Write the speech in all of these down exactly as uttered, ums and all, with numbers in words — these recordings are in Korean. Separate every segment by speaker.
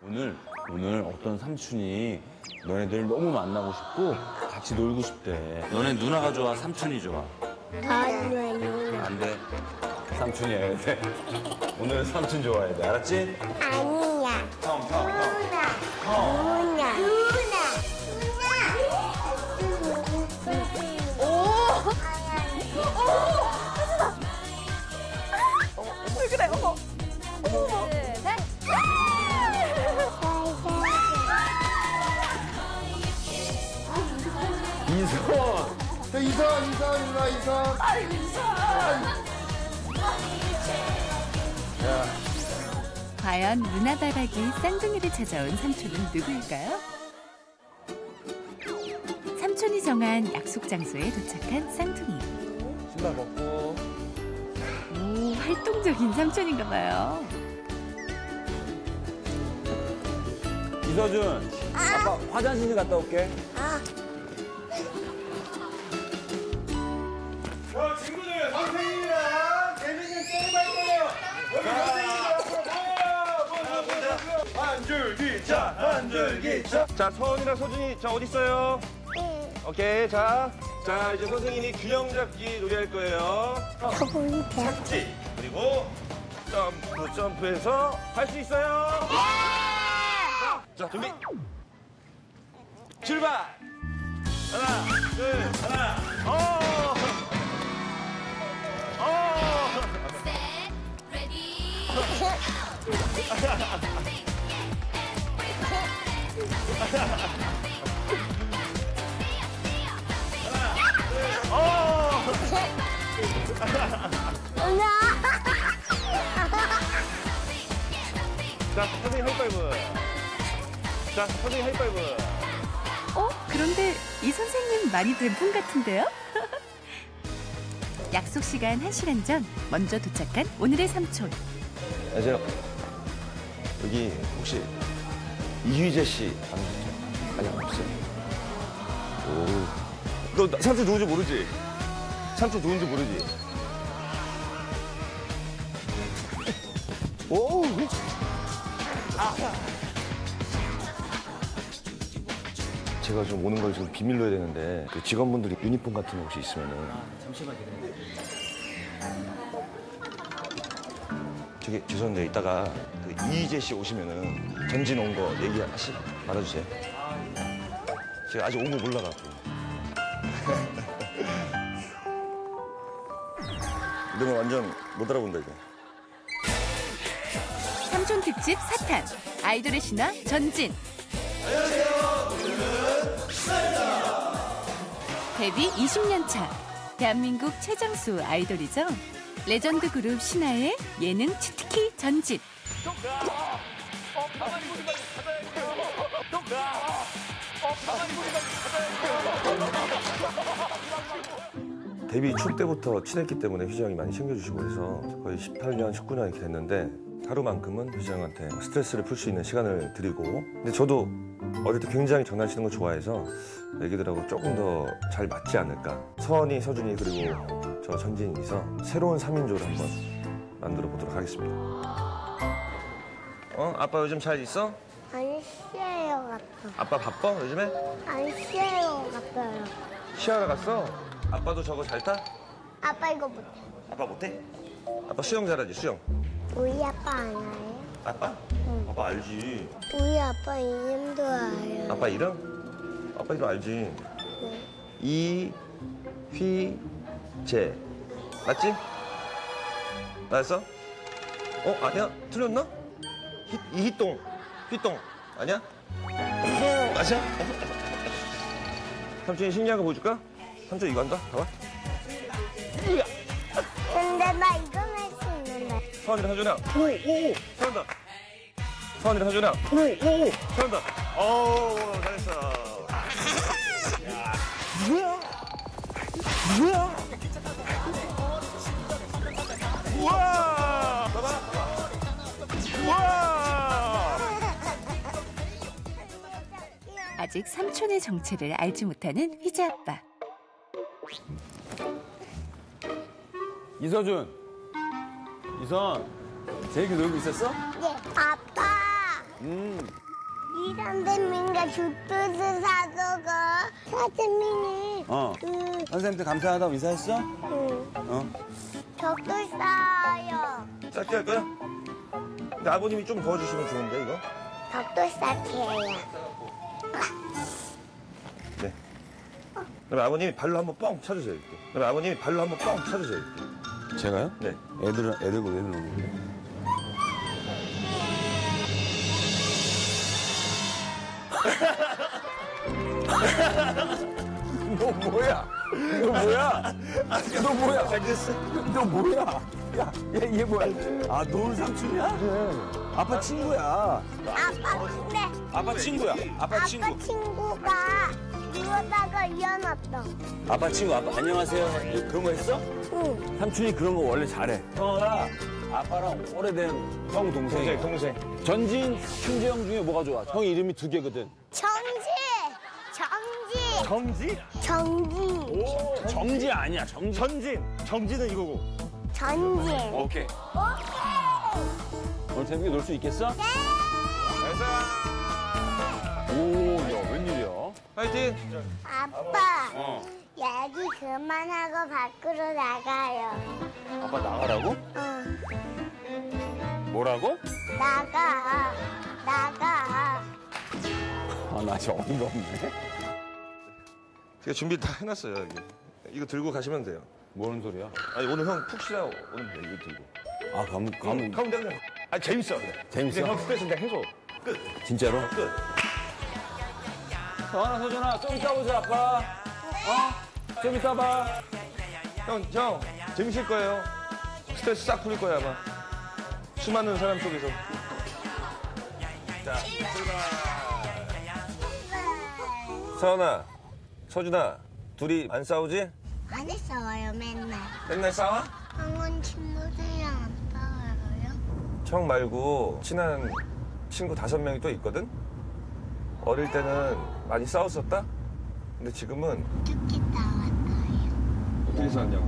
Speaker 1: 오늘 오늘 어떤 삼촌이 너네들 너무 만나고 싶고 같이 놀고 싶대. 너네 누나가 좋아, 삼촌이 좋아?
Speaker 2: 아니요.
Speaker 1: 안 돼. 삼촌이 해야 돼. 오늘 삼촌 좋아해야 돼. 알았지?
Speaker 2: 아니야.
Speaker 1: 형, 형, 형.
Speaker 2: 누나.
Speaker 1: 형.
Speaker 2: 누나. 누나. 누나. 오. 오.
Speaker 3: 왜 그래? 어머. 어머. 네.
Speaker 1: 이선.
Speaker 4: 야, 이선, 이선, 누나, 이선.
Speaker 3: 아이고 이선.
Speaker 1: 야.
Speaker 5: 과연 누나바라기 쌍둥이를 찾아온 삼촌은 누구일까요? 삼촌이 정한 약속 장소에 도착한 쌍둥이.
Speaker 1: 신발 벗고.
Speaker 5: 오, 활동적인 삼촌인가 봐요.
Speaker 1: 이서준, 아빠 화장실 좀 갔다 올게.
Speaker 2: 아.
Speaker 4: 저 친구들, 선생님이랑 재밌는 게임 할 거예요. 여기 선생님이랑 모여, 모여, 모여. 한 줄기 차, 한 줄기 차. 자, 서원이랑 서준이, 자, 어디 있어요?
Speaker 2: 응.
Speaker 4: 오케이, 자. 자, 이제 선생님이 균형 잡기 놀이 할 거예요.
Speaker 2: 저번에
Speaker 4: 착지, 그리고 점프, 점프해서 할 수 있어요. 자, 준비. 출발. 하나, 둘, 하나, 어. 어. 어. 자, 선생님 하이파이브. 자, 선생님 하이파이브.
Speaker 5: 어? 그런데 이 선생님 많이 뵌 분 같은데요? 약속 시간 한 시간 전 먼저 도착한 오늘의 삼촌.
Speaker 6: 안녕하세요. 여기 혹시 이휘재 씨 아니죠? 아니, 없어요. 오. 너 나- 삼촌 누군지 모르지? 삼촌 누군지 모르지? 오. 제가 좀 오는 걸 좀 비밀로 해야 되는데 그 직원분들이 유니폼 같은 거 혹시 있으면은. 잠시만 기다려. 저기 죄송한데 이따가 그 이희재 씨 오시면은 전진 온 거 얘기하시 말아주세요. 제가 아직 온 거 몰라갖고. 이러면 완전 못 알아본다 이제.
Speaker 5: 삼촌 특집 사탄. 아이돌의 신화 전진. 데뷔 이십 년 차. 대한민국 최장수 아이돌이죠. 레전드 그룹 신화의 예능 치트키 전진.
Speaker 6: 데뷔 초 때부터 친했기 때문에 휘재 형이 많이 챙겨주시고 해서 거의 십팔 년, 십구 년 이렇게 됐는데 하루만큼은 휘재 형한테 스트레스를 풀 수 있는 시간을 드리고, 근데 저도 어릴 때 굉장히 장난치는 걸 좋아해서 애기들하고 조금 더 잘 맞지 않을까. 서원이, 서준이 그리고 저 전진이서 새로운 삼 인조를 한번 만들어 보도록 하겠습니다. 어? 아빠 요즘 잘 있어?
Speaker 2: 안 쉬어요, 같아.
Speaker 6: 아빠 바빠 요즘에?
Speaker 2: 안 쉬어요, 같아요.
Speaker 6: 시하러 갔어? 아빠도 저거 잘 타?
Speaker 2: 아빠 이거 못해.
Speaker 6: 아빠 못해? 아빠 수영 잘하지, 수영.
Speaker 2: 우리 아빠 알아요?
Speaker 6: 아빠?
Speaker 2: 응.
Speaker 6: 아빠 알지.
Speaker 2: 우리 아빠 이름도 알아요.
Speaker 6: 아빠 이름? 아빠 이름 알지.
Speaker 2: 네.
Speaker 6: 이휘재. 맞지? 맞았어? 어, 아니야? 틀렸나? 희, 이희똥. 휘똥. 아니야? 맞아? 삼촌이 신기한 거 보여줄까? 삼촌 이거 한다? 봐봐.
Speaker 2: 근데 나 이건 할 수 있는데.
Speaker 6: 서원이랑 하준아. 오, 오, 오. 잘한다. 서원이랑 하준아. 오, 오, 오. 잘한다. 오, 잘했어. 뭐야? 뭐야? 우와! 봐봐. 우와!
Speaker 5: 아직 삼촌의 정체를 알지 못하는 휘재 아빠.
Speaker 1: 이서준. 이선. 재밌게 놀고 있었어?
Speaker 2: 네. 아빠.
Speaker 1: 음.
Speaker 2: 이 선생님과 주뜻을 사서가 선생님이
Speaker 1: 어.
Speaker 2: 그
Speaker 1: 선생님한테 감사하다고 인사했어?
Speaker 2: 응.
Speaker 1: 어.
Speaker 2: 젖도 싸요.
Speaker 6: 짧게 할 거야? 근데 아버님이 좀 도와주시면 좋은데 이거?
Speaker 2: 젖도 싸게요.
Speaker 6: 네. 그럼 아버님이 발로 한번 뻥 쳐주세요 이렇게. 그럼 아버님이 발로 한번 뻥 쳐주세요 이렇게.
Speaker 1: 제가요?
Speaker 6: 네.
Speaker 1: 애들, 애들 보고 애들 보고. 너 뭐야? 너 뭐야? 너 뭐야?
Speaker 6: 알겠어.
Speaker 1: 너 뭐야? 야, 얘, 얘 뭐야? 아, 노을 삼촌이야? 아빠 친구야.
Speaker 2: 아빠 근데
Speaker 1: 아빠 친구야. 아빠 친구.
Speaker 2: 아빠 친구가 이러다가 이어놨어.
Speaker 1: 아빠 친구, 아빠 안녕하세요. 그런 거 했어?
Speaker 2: 응.
Speaker 1: 삼촌이 그런 거 원래 잘해. 형아, 아빠랑 오래된 형 동생이야.
Speaker 6: 동생 동생.
Speaker 1: 전진, 춘재형 중에 뭐가 좋아? 형 이름이 두 개거든.
Speaker 2: 정지. 정지.
Speaker 4: 정지?
Speaker 2: 정지.
Speaker 1: 오, 정지 아니야, 정지.
Speaker 4: 전진. 정지는 이거고.
Speaker 2: 전지.
Speaker 1: 오케이.
Speaker 2: 오케이.
Speaker 1: 오늘 재밌게 놀 수 있겠어?
Speaker 2: 네.
Speaker 1: 오, 야, 웬일이야?
Speaker 6: 파이팅.
Speaker 2: 아빠.
Speaker 1: 어.
Speaker 2: 얘기 그만하고 밖으로 나가요.
Speaker 1: 아빠 나가라고?
Speaker 2: 어.
Speaker 1: 뭐라고?
Speaker 2: 나가. 나가.
Speaker 1: 아, 나 진짜 어이가 없네.
Speaker 6: 제가 준비 다 해놨어요 여기. 이거 들고 가시면 돼요.
Speaker 1: 뭐는 소리야?
Speaker 6: 아니 오늘 형 푹 쉬다 오면 돼 이거 들고.
Speaker 1: 아, 가면, 가면.
Speaker 6: 가면 돼 그냥. 아 재밌어.
Speaker 1: 재밌어?
Speaker 6: 형 스트레스 그냥 해소. 끝.
Speaker 1: 진짜로?
Speaker 6: 끝.
Speaker 1: 서원아, 서준아, 좀 이따 보자, 아빠. 어? 좀 이따 봐.
Speaker 6: 형, 형 재밌을 거예요. 스트레스 싹 풀릴 거야 아마. 수많은 사람 속에서. 자, 서원아, 서준아, 둘이 안 싸우지?
Speaker 2: 안 싸워요 맨날.
Speaker 6: 맨날 싸워?
Speaker 2: 형은 친구들이랑 안 싸워요?
Speaker 6: 형 말고 친한 친구 다섯 명이 또 있거든? 어릴 때는 많이 싸웠었다? 근데 지금은
Speaker 2: 어떻게 나왔어요?
Speaker 6: 어떻게 싸웠냐고?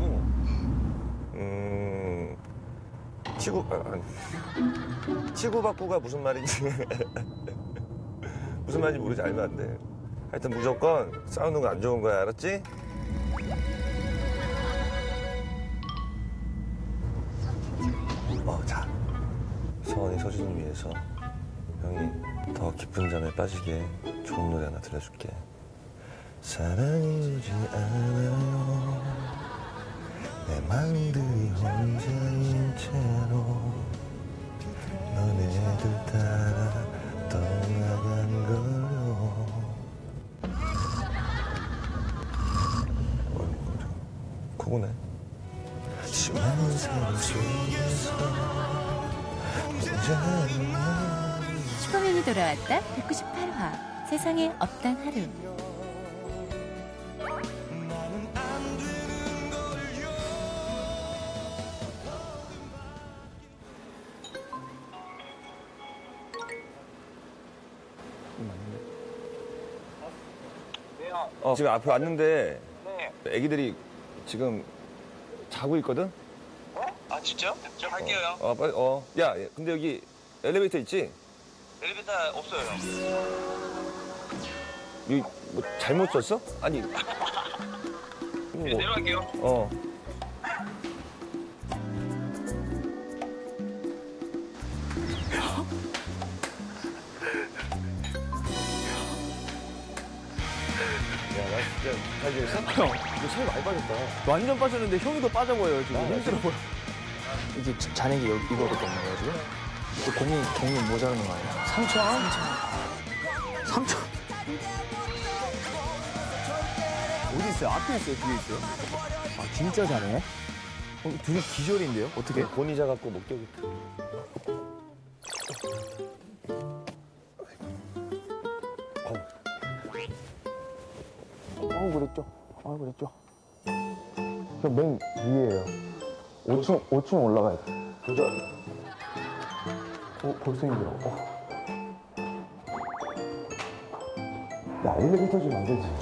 Speaker 6: 음... 치고... 아, 아니. 치고받고가 무슨 말인지 무슨 말인지 모르지 알면 안 돼. 하여튼 무조건 싸우는 거 안 좋은 거야, 알았지? 어, 자. 서원이 서준이 위해서 형이 더 깊은 잠에 빠지게 좋은 노래 하나 들려줄게. 사랑이 오지 않아요. 내 마음들이 혼자인 채로 너네들 따라 떠나간 거요. 어이구, 코고네. 수많은 사람 속에서 혼자
Speaker 5: 슈퍼맨이 돌아왔다 백구십팔 화 세상에 없단 하루.
Speaker 6: 어, 지금 앞에 왔는데 애기들이 지금 자고 있거든?
Speaker 7: 아 진짜요? 제가 갈게요 형.
Speaker 6: 어, 빨리, 어. 야, 근데 여기 엘리베이터 있지?
Speaker 7: 엘리베이터 없어요 형.
Speaker 6: 여기 뭐 잘못 썼어? 아니.
Speaker 7: 네,
Speaker 6: 뭐,
Speaker 7: 내려갈게요.
Speaker 6: 어. 야, 나 진짜 잘 지냈어? 형, 너 살 많이 빠졌다.
Speaker 8: 완전 빠졌는데 형이 더 빠져 보여요 지금. 힘들어 보여. 이게 자- 잔액이 여- 이거거든요 지금. 그 공이 공이 모자라는 거 아니야? 삼천? 삼천. 삼천. 어디 있어요? 앞에 있어요? 뒤에 있어요? 아 진짜 잘해? 어, 둘이 기절인데요? 어떻게?
Speaker 6: 권위자 갖고 목격이.
Speaker 8: 어 그랬죠. 아 그랬죠. 저 맨 위에요. 오 층 오 층 올라가야 돼.
Speaker 6: 도전.
Speaker 8: 어 벌써 힘들어. 어. 야 엘리베이터 좀 안 되지.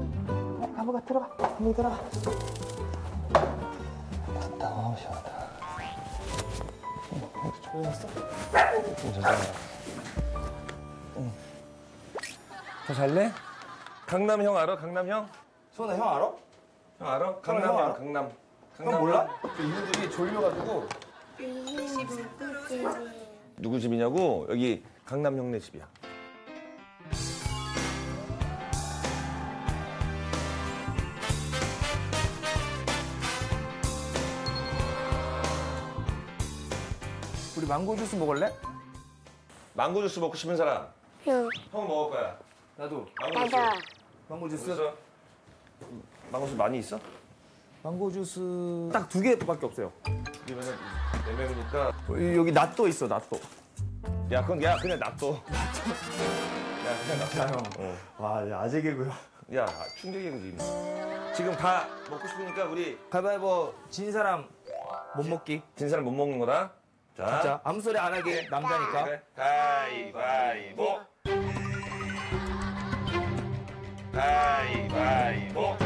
Speaker 8: 한번 들어가. 한번 들어가.
Speaker 6: 어, 시원하다.
Speaker 8: 일어났어?
Speaker 6: 더 잘래? 강남 형 알아? 강남 형?
Speaker 8: 소은아 형 알아?
Speaker 6: 형 알아? 강남
Speaker 8: 형
Speaker 6: 형,
Speaker 8: 알아?
Speaker 6: 강남.
Speaker 8: 형 몰라? 저 이분들이 졸려가지고.
Speaker 6: 누구 집이냐고? 여기 강남 형네 집이야.
Speaker 8: 우리 망고 주스 먹을래?
Speaker 6: 망고 주스 먹고 싶은 사람?
Speaker 2: 응.
Speaker 6: 형 먹을 거야.
Speaker 8: 나도.
Speaker 6: 망고 주스.
Speaker 2: 나도.
Speaker 8: 망고 주스.
Speaker 6: 있어? 망고 주스 많이 있어?
Speaker 8: 망고 주스 딱 두 개밖에 없어요.
Speaker 6: 그러면은 네 명이니까.
Speaker 8: 어, 여기 낫또 있어, 낫또.
Speaker 6: 야, 그건 야 그냥 놔둬. 야, 그냥 놔둬.
Speaker 8: 형.
Speaker 6: 어.
Speaker 8: 와, 야, 아재 개구요.
Speaker 6: 야, 충격이지. 지금 다 먹고 싶으니까 우리
Speaker 8: 가위바위보 진 사람 못 먹기.
Speaker 6: 진 사람 못 먹는 거다. 자,
Speaker 8: 자, 아무 소리 안 하게 남자니까.
Speaker 6: 그래. 가위바위보. 가위바위보.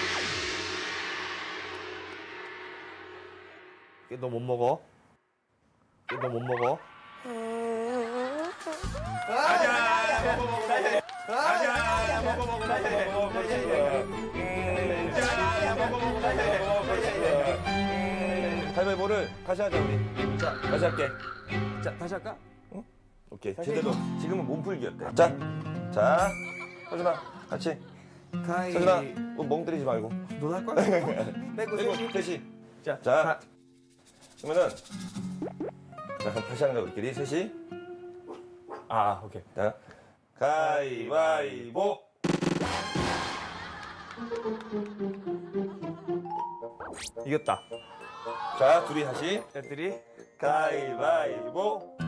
Speaker 8: 너 못 먹어. 너 못 먹어.
Speaker 6: 가자. 먹어 먹어. 가자. 먹어 먹어 먹어 먹어. 자, 먹어 먹어 먹어. 가위바위보를 다시 하자 우리. 자, 다시 할게.
Speaker 8: 자, 다시 할까?
Speaker 6: 오케이.
Speaker 8: 다시
Speaker 6: 제대로. 지금은 몸풀기였대. 자, 자, 서준아, 같이.
Speaker 8: 가위.
Speaker 6: 서준아, 뭐 멍 때리지 말고.
Speaker 8: 너 할 거야? 빼고
Speaker 6: 그리고
Speaker 8: 셋이.
Speaker 6: 셋이.
Speaker 8: 자,
Speaker 6: 자,
Speaker 8: 가.
Speaker 6: 그러면은 자, 그럼 다시 하는 거 우리끼리 셋이.
Speaker 8: 아, 오케이.
Speaker 6: 자, 가위바위보.
Speaker 8: 이겼다.
Speaker 6: 자, 둘이 다시.
Speaker 8: 애들이.
Speaker 6: 가위바위보.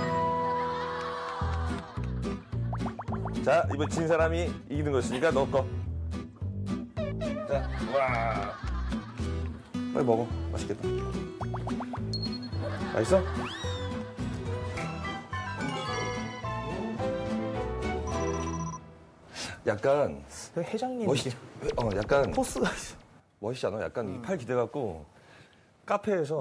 Speaker 6: 자, 이번 진 사람이 이기는 것이니까 너 거. 자, 와. 빨리 먹어. 맛있겠다. 맛있어? 약간
Speaker 8: 회장님.
Speaker 6: 멋있. 어, 약간
Speaker 8: 포스가 있어.
Speaker 6: 멋있지 않아? 약간 이 팔 기대갖고 카페에서.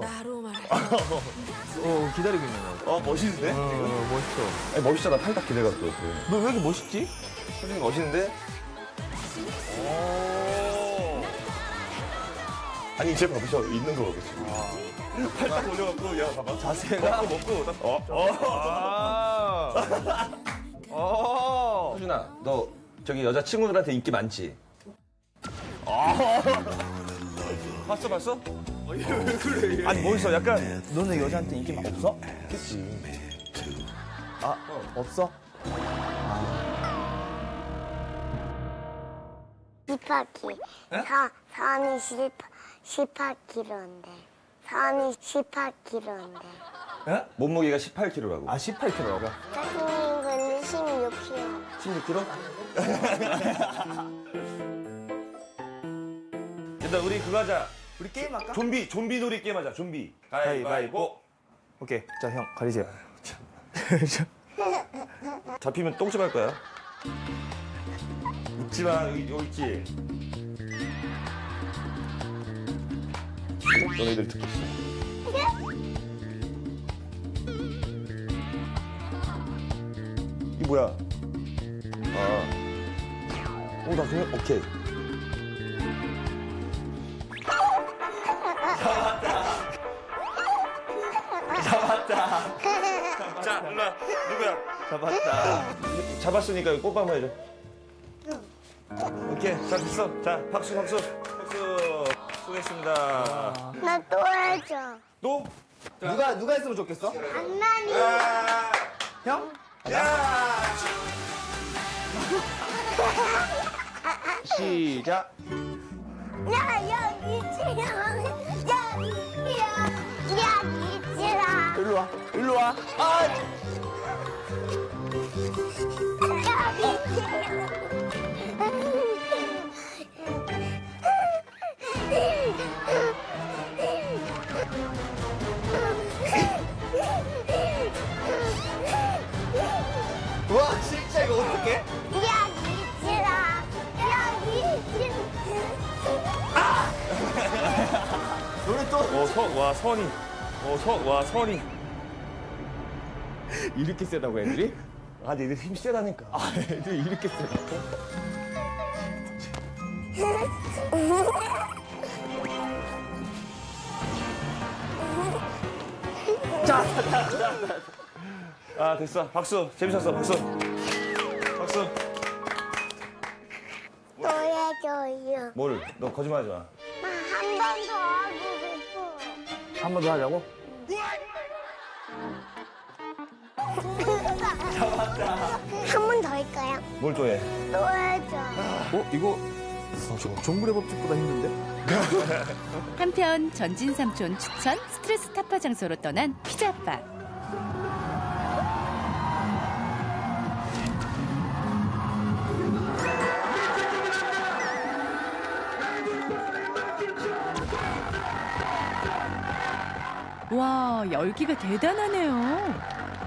Speaker 8: 어, 기다리고 있는 거야.
Speaker 6: 어, 멋있는데?
Speaker 8: 어, 멋있어.
Speaker 6: 아니, 멋있잖아. 팔 딱 기대갖고.
Speaker 8: 너 왜 이렇게 멋있지?
Speaker 6: 솔직히 멋있는데? 오. 아니, 이제 봐보셔. 있는 거 봐보세요. 팔 딱 올려갖고, 야, 봐봐.
Speaker 8: 자세가.
Speaker 6: 먹고, 먹고. 딱, 어, 어.
Speaker 8: 아. 어.
Speaker 6: 서준아, 너 저기 여자친구들한테 인기 많지? 봤어, 봤어?
Speaker 8: 왜 그래?
Speaker 6: 아니, 멋있어. 약간.
Speaker 8: 너는 여자한테 인기 막 없어?
Speaker 6: 그치.
Speaker 8: 아, 없어?
Speaker 2: 십팔 킬로그램. 사, 삼이 십팔 킬로그램인데. 삼이 십팔 킬로그램인데.
Speaker 8: 예?
Speaker 6: 몸무게가 십팔 킬로그램라고.
Speaker 8: 아, 십팔 킬로그램.
Speaker 2: 선생님은 십육 킬로그램.
Speaker 6: 십육 킬로그램? 일단 우리 그거 하자.
Speaker 8: 우리 게임 할까?
Speaker 6: 좀비, 좀비 놀이 게임 하자. 좀비.
Speaker 8: 가위바위보. 오케이. 자, 형, 가리세요.
Speaker 6: 잡히면 똥집 할 거야. 웃지 마. 여기, 여기 있지. 너네들 듣고 있어. 이 뭐야? 아. 오, 나 그냥, 오케이.
Speaker 8: 잡았다.
Speaker 6: 자, 일로와. 누구야?
Speaker 8: 잡았다.
Speaker 6: 잡았으니까 이거 뽀뽀 한번 해줘. 오케이. 자, 됐어. 자, 박수, 박수. 박수. 수고했습니다.
Speaker 2: 나 또 해줘.
Speaker 6: 또?
Speaker 8: 누가, 누가 했으면 좋겠어?
Speaker 2: 장난이.
Speaker 6: 야!
Speaker 8: 형?
Speaker 6: 야!
Speaker 8: 시작.
Speaker 2: 야, 여기 있지라. 여기야. 여기 있지라.
Speaker 8: 일로 와. 일로 와. 아!
Speaker 2: 여기 있지라.
Speaker 8: 와, 진짜 이거 어떡해?
Speaker 2: 여기 있지라. 여기 있지라.
Speaker 8: 너네 또.
Speaker 6: 어, 서, 와, 선이. 어, 서, 와, 선이.
Speaker 8: 이렇게 세다고 애들이?
Speaker 6: 아, 근데 애들 힘 세다니까.
Speaker 8: 아, 애들이 이렇게 세다고?
Speaker 6: 아, 됐어. 박수. 재밌었어. 박수. 박수.
Speaker 2: 또 해줘요.
Speaker 6: 뭘? 너 거짓말하지 마.
Speaker 2: 한 번 더 하고 싶어.
Speaker 8: 한 번 더 하려고?
Speaker 2: 한 번 더 할까요?
Speaker 6: 뭘 또 해?
Speaker 2: 또 해줘.
Speaker 8: 어? 이거 어, 저 종굴의 법칙보다 힘든데?
Speaker 5: 한편 전진 삼촌 추천 스트레스 타파 장소로 떠난 피자바. 와, 열기가 대단하네요.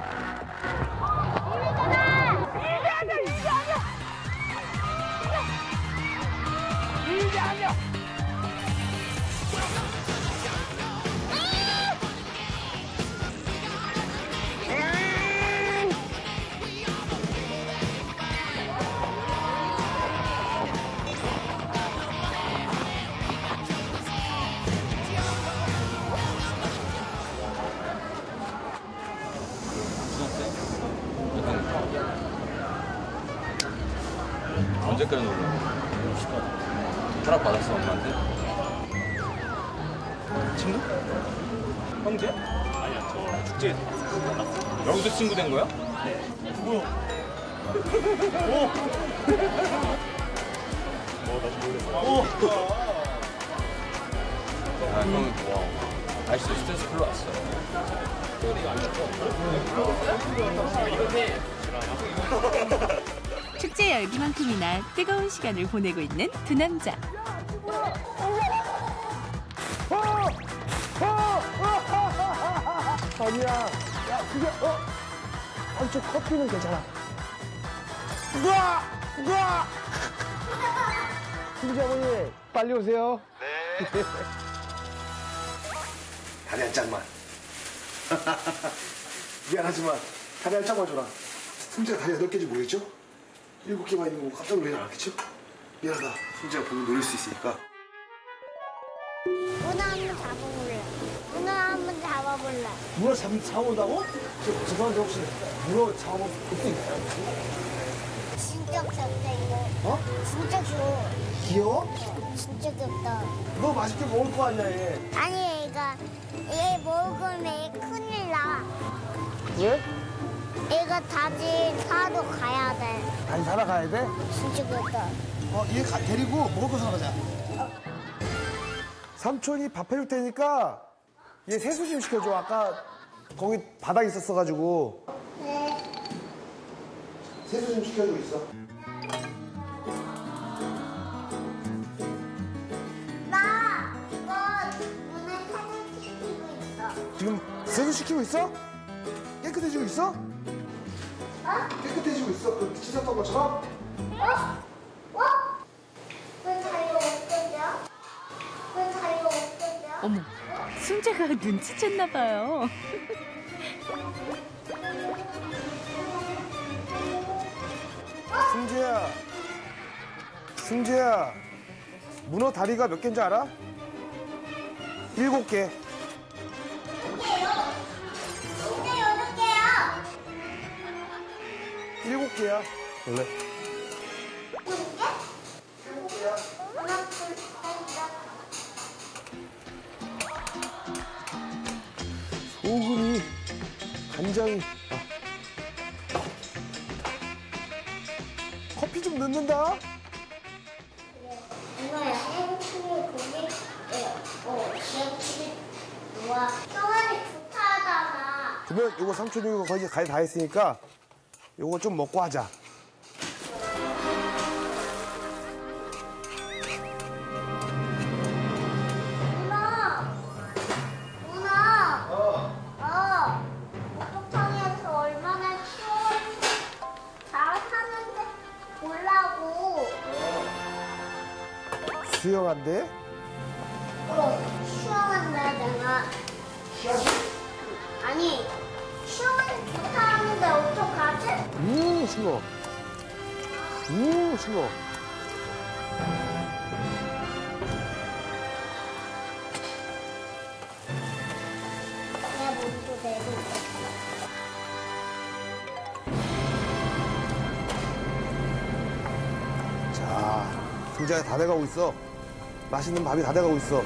Speaker 1: 언제까지 놀려? 허락 받았어 엄마한테? 친구? 형제? 아니야 저 축제. 여기서 친구 된 거야? 네. 뭐야? 오! 오! 아, 형, 와. 아이씨, 스트레스 풀러 왔어.
Speaker 5: 축제 열기만큼이나 뜨거운 시간을 보내고 있는 두 남자.
Speaker 8: 아니야. 야, 그게, 어? 아니, 저 커피는 괜찮아. 우와! 우와! 승지 어머니, 빨리 오세요. 네.
Speaker 9: 다리 한 짝만. 미안하지만 다리 한 짝만 줘라. 승재가 다리 여덟 개인지 모르겠죠? 일곱 개만 있는 거 깜짝 놀라지 않겠죠? 미안하다. 승재가 보면 노릴 수 있으니까.
Speaker 2: 문어 한번 잡아볼래. 문어 한번 잡아볼래.
Speaker 8: 문어 잡, 잡아온다고? 저, 죄송한데 혹시 문어 잡아볼 수 있나요?
Speaker 2: 진짜 귀엽다 이거.
Speaker 8: 어?
Speaker 2: 진짜 귀여워.
Speaker 8: 귀여워?
Speaker 2: 진짜 귀엽다.
Speaker 8: 너 맛있게 먹을 거 아니야, 얘.
Speaker 2: 아니 얘가 얘 먹으면 얘 큰일 나.
Speaker 8: 왜?
Speaker 2: 얘가 다시 사러 가야 돼.
Speaker 8: 다시 살아가야 돼?
Speaker 2: 진짜 귀엽다.
Speaker 8: 어, 얘 가, 데리고 먹을 거 사러 가자. 삼촌이 밥 해줄 테니까 얘 세수 좀 시켜줘. 아까 거기 바닥 있었어가지고.
Speaker 2: 네.
Speaker 9: 세수 좀 시켜주고 있어.
Speaker 2: 나 이거 문에 사진 찍히고 있어.
Speaker 8: 지금 세수 시키고 있어? 깨끗해지고 있어?
Speaker 9: 깨끗해지고 있어. 그 씻었던 것처럼.
Speaker 2: 어? 어? 왜 다리가 없어져? 왜 다리가 없어져?
Speaker 5: 어머, 승재가 눈치챘나 봐요.
Speaker 8: 승재야. 승재야. 문어 다리가 몇 개인지 알아? 일곱 개.
Speaker 2: 근데 여덟 개야.
Speaker 8: 일곱 개야. 원래.
Speaker 2: 일곱 개? 하나, 둘, 셋, 넷.
Speaker 8: 소금이, 간장이. 아. 커피 좀 넣는다.
Speaker 2: 이거야 생크림 고기. 어, 생크림 좋아. 형아이 좋다하잖아.
Speaker 8: 그러면 이거 삼촌이 이거 거의 가위 다 했으니까 이거 좀 먹고 하자.
Speaker 2: 누나, 누나. 어. 어. 목욕탕에서 얼마나 추운지 잘 사는데 보려고.
Speaker 8: 수영한대.
Speaker 2: 어, 수영한다 내가. 아니, 수영은 좋다는
Speaker 9: 우, 싱거워. 우, 싱거워.
Speaker 2: 내 몸도 내도.
Speaker 9: 자, 승자가 다 돼가고 있어. 맛있는 밥이 다 돼가고 있어.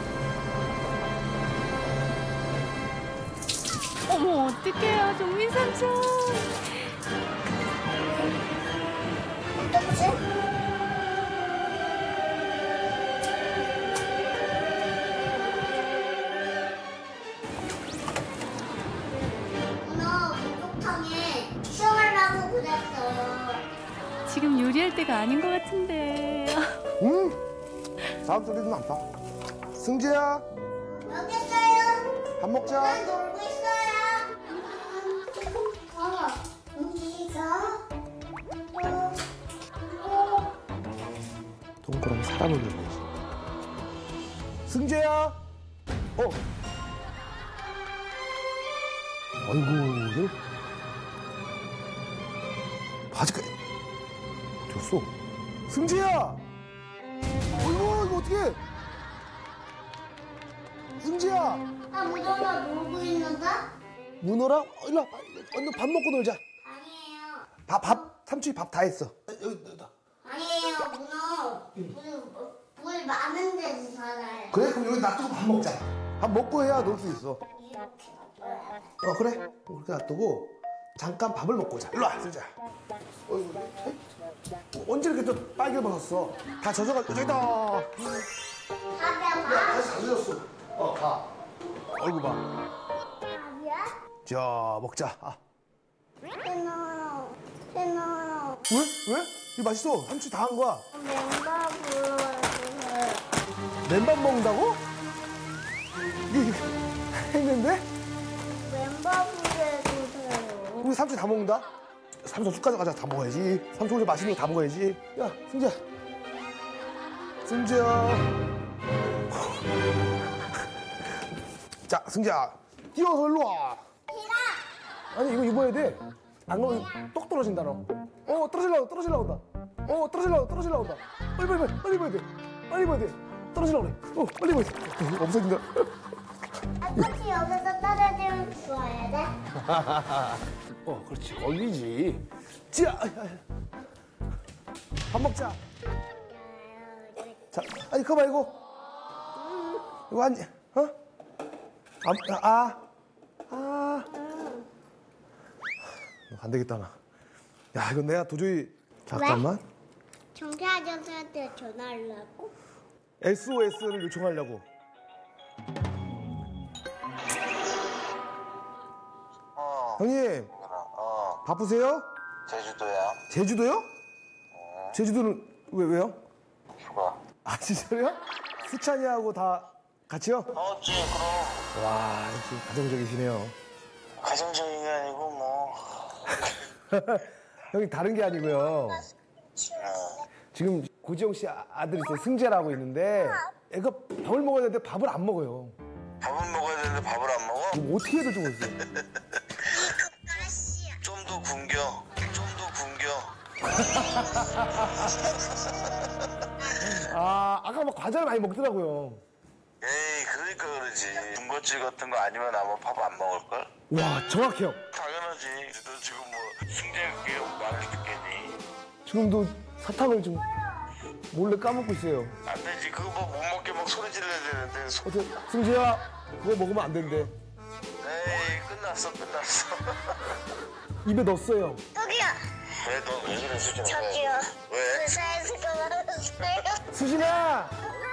Speaker 5: 어머, 어떡해요, 종민 삼촌.
Speaker 2: 어떡지? 오늘 목욕탕에 수영하려고 그랬어.
Speaker 5: 지금 요리할 때가 아닌 것 같은데.
Speaker 9: 응? 다음 소리도 많다. 승재야,
Speaker 2: 여기 있어요.
Speaker 9: 밥 먹자.
Speaker 2: 난 놀고 있어요. 어머, 여기가 또, 또.
Speaker 9: 동그라미 사람을 넣어야지. 승재야. 어. 아이고, 얘 바지까지. 어디 갔어? 승재야. 아이고, 이거 어떡해? 승재야.
Speaker 2: 아, 무더나 놀고 있는데?
Speaker 9: 문어랑 어, 일로 와. 얼른 밥 먹고 놀자.
Speaker 2: 아니에요.
Speaker 9: 밥, 밥. 삼촌이 밥 다 했어. 여기, 여기다.
Speaker 2: 아니에요, 문어. 물, 물 많은 데서 살아요.
Speaker 9: 그래? 그럼 여기 놔두고 밥 먹자. 밥 먹고 해야 놀 수 있어.
Speaker 2: 이렇게 놔둬야 돼.
Speaker 9: 어, 그래? 그렇게 놔두고 잠깐 밥을 먹고 오자. 일로 와, 승자. 어이구, 에이? 어, 언제 이렇게 또 빨개 벗었어? 다 젖어가지고 저기다. 야,
Speaker 2: 밥이야, 밥.
Speaker 9: 다시 다 젖었어. 어, 가. 어이구 봐.
Speaker 2: 밥이야?
Speaker 9: 자, 먹자. 아.
Speaker 2: 끊어. 끊어.
Speaker 9: 왜? 왜? 이거 맛있어. 삼촌 다 한 거야.
Speaker 2: 멤버 불러주세요.
Speaker 9: 맨밥 먹는다고? 이게, 이게 했는데?
Speaker 2: 멤버 불러주세요.
Speaker 9: 우리 삼촌 다 먹는다? 삼촌 숟가락 가자. 다 먹어야지. 삼촌 우리 맛있는 거 다 먹어야지. 야, 승재야. 승재야. 자, 승재야. 뛰어서 일로 와. 아니, 이거 입어야 돼. 안 그러면 똑 떨어진다, 너. 어, 떨어질라고, 떨어질라고 온다. 어, 떨어질라고, 떨어질라고 온다. 빨리, 빨리, 빨리, 빨리 입어야 돼. 빨리 입어야 돼. 떨어질라고 그래. 어, 빨리 입어야 돼. 어, 없어진다.
Speaker 2: 아저씨 여기서 떨어지면 좋아야 돼?
Speaker 9: 어, 그렇지. 걸리지. 찌야. 밥 먹자. 자, 아니, 그거 말고. 이거 한, 어? 아, 아, 아. 안 되겠다, 나. 야, 이건 내가 도저히. 잠깐만.
Speaker 2: 정태 아저씨한테 전화하려고?
Speaker 9: 에스오에스를 요청하려고.
Speaker 7: 어,
Speaker 9: 형님,
Speaker 7: 어,
Speaker 9: 바쁘세요?
Speaker 7: 제주도야.
Speaker 9: 제주도요? 제주도는 왜, 왜요?
Speaker 7: 휴가.
Speaker 9: 아, 진짜요? 수찬이하고 다 같이요?
Speaker 7: 어찌 그럼
Speaker 9: 와, 역시 가정적이시네요.
Speaker 7: 가정적인 게 아니고 뭐.
Speaker 9: 형이 다른 게 아니고요.
Speaker 7: 어,
Speaker 9: 지금 고지영 씨 아- 아들 있어요. 승재라고 있는데 애가 밥을 먹어야 되는데 밥을 안 먹어요.
Speaker 7: 밥은 먹어야 되는데 밥을 안 먹어?
Speaker 9: 이거 어떻게 해야 될지 모르겠어요.
Speaker 7: 좀 더 굶겨. 좀 더 굶겨.
Speaker 9: 아, 아까 막 과자를 많이 먹더라고요.
Speaker 7: 에이, 그러니까 그러지. 군것질 같은 거 아니면 아마 밥 안 먹을걸?
Speaker 9: 와, 정확해요.
Speaker 7: 당연하지. 너 지금 뭐 승재에게 말을 듣겠니?
Speaker 9: 지금도 사탕을 좀 몰래 까먹고 있어요.
Speaker 7: 안 되지. 그거 뭐 못 먹게 막 소리 질러야 되는데. 소...
Speaker 9: 어때? 승재야, 그거 먹으면 안 된대.
Speaker 7: 에이, 끝났어, 끝났어.
Speaker 9: 입에 넣었어요.
Speaker 2: 저기요.
Speaker 7: 왜 너 왜 그래, 수진아?
Speaker 2: 저기요.
Speaker 7: 왜?
Speaker 2: 회사에서 전화했어요.
Speaker 9: 수진아!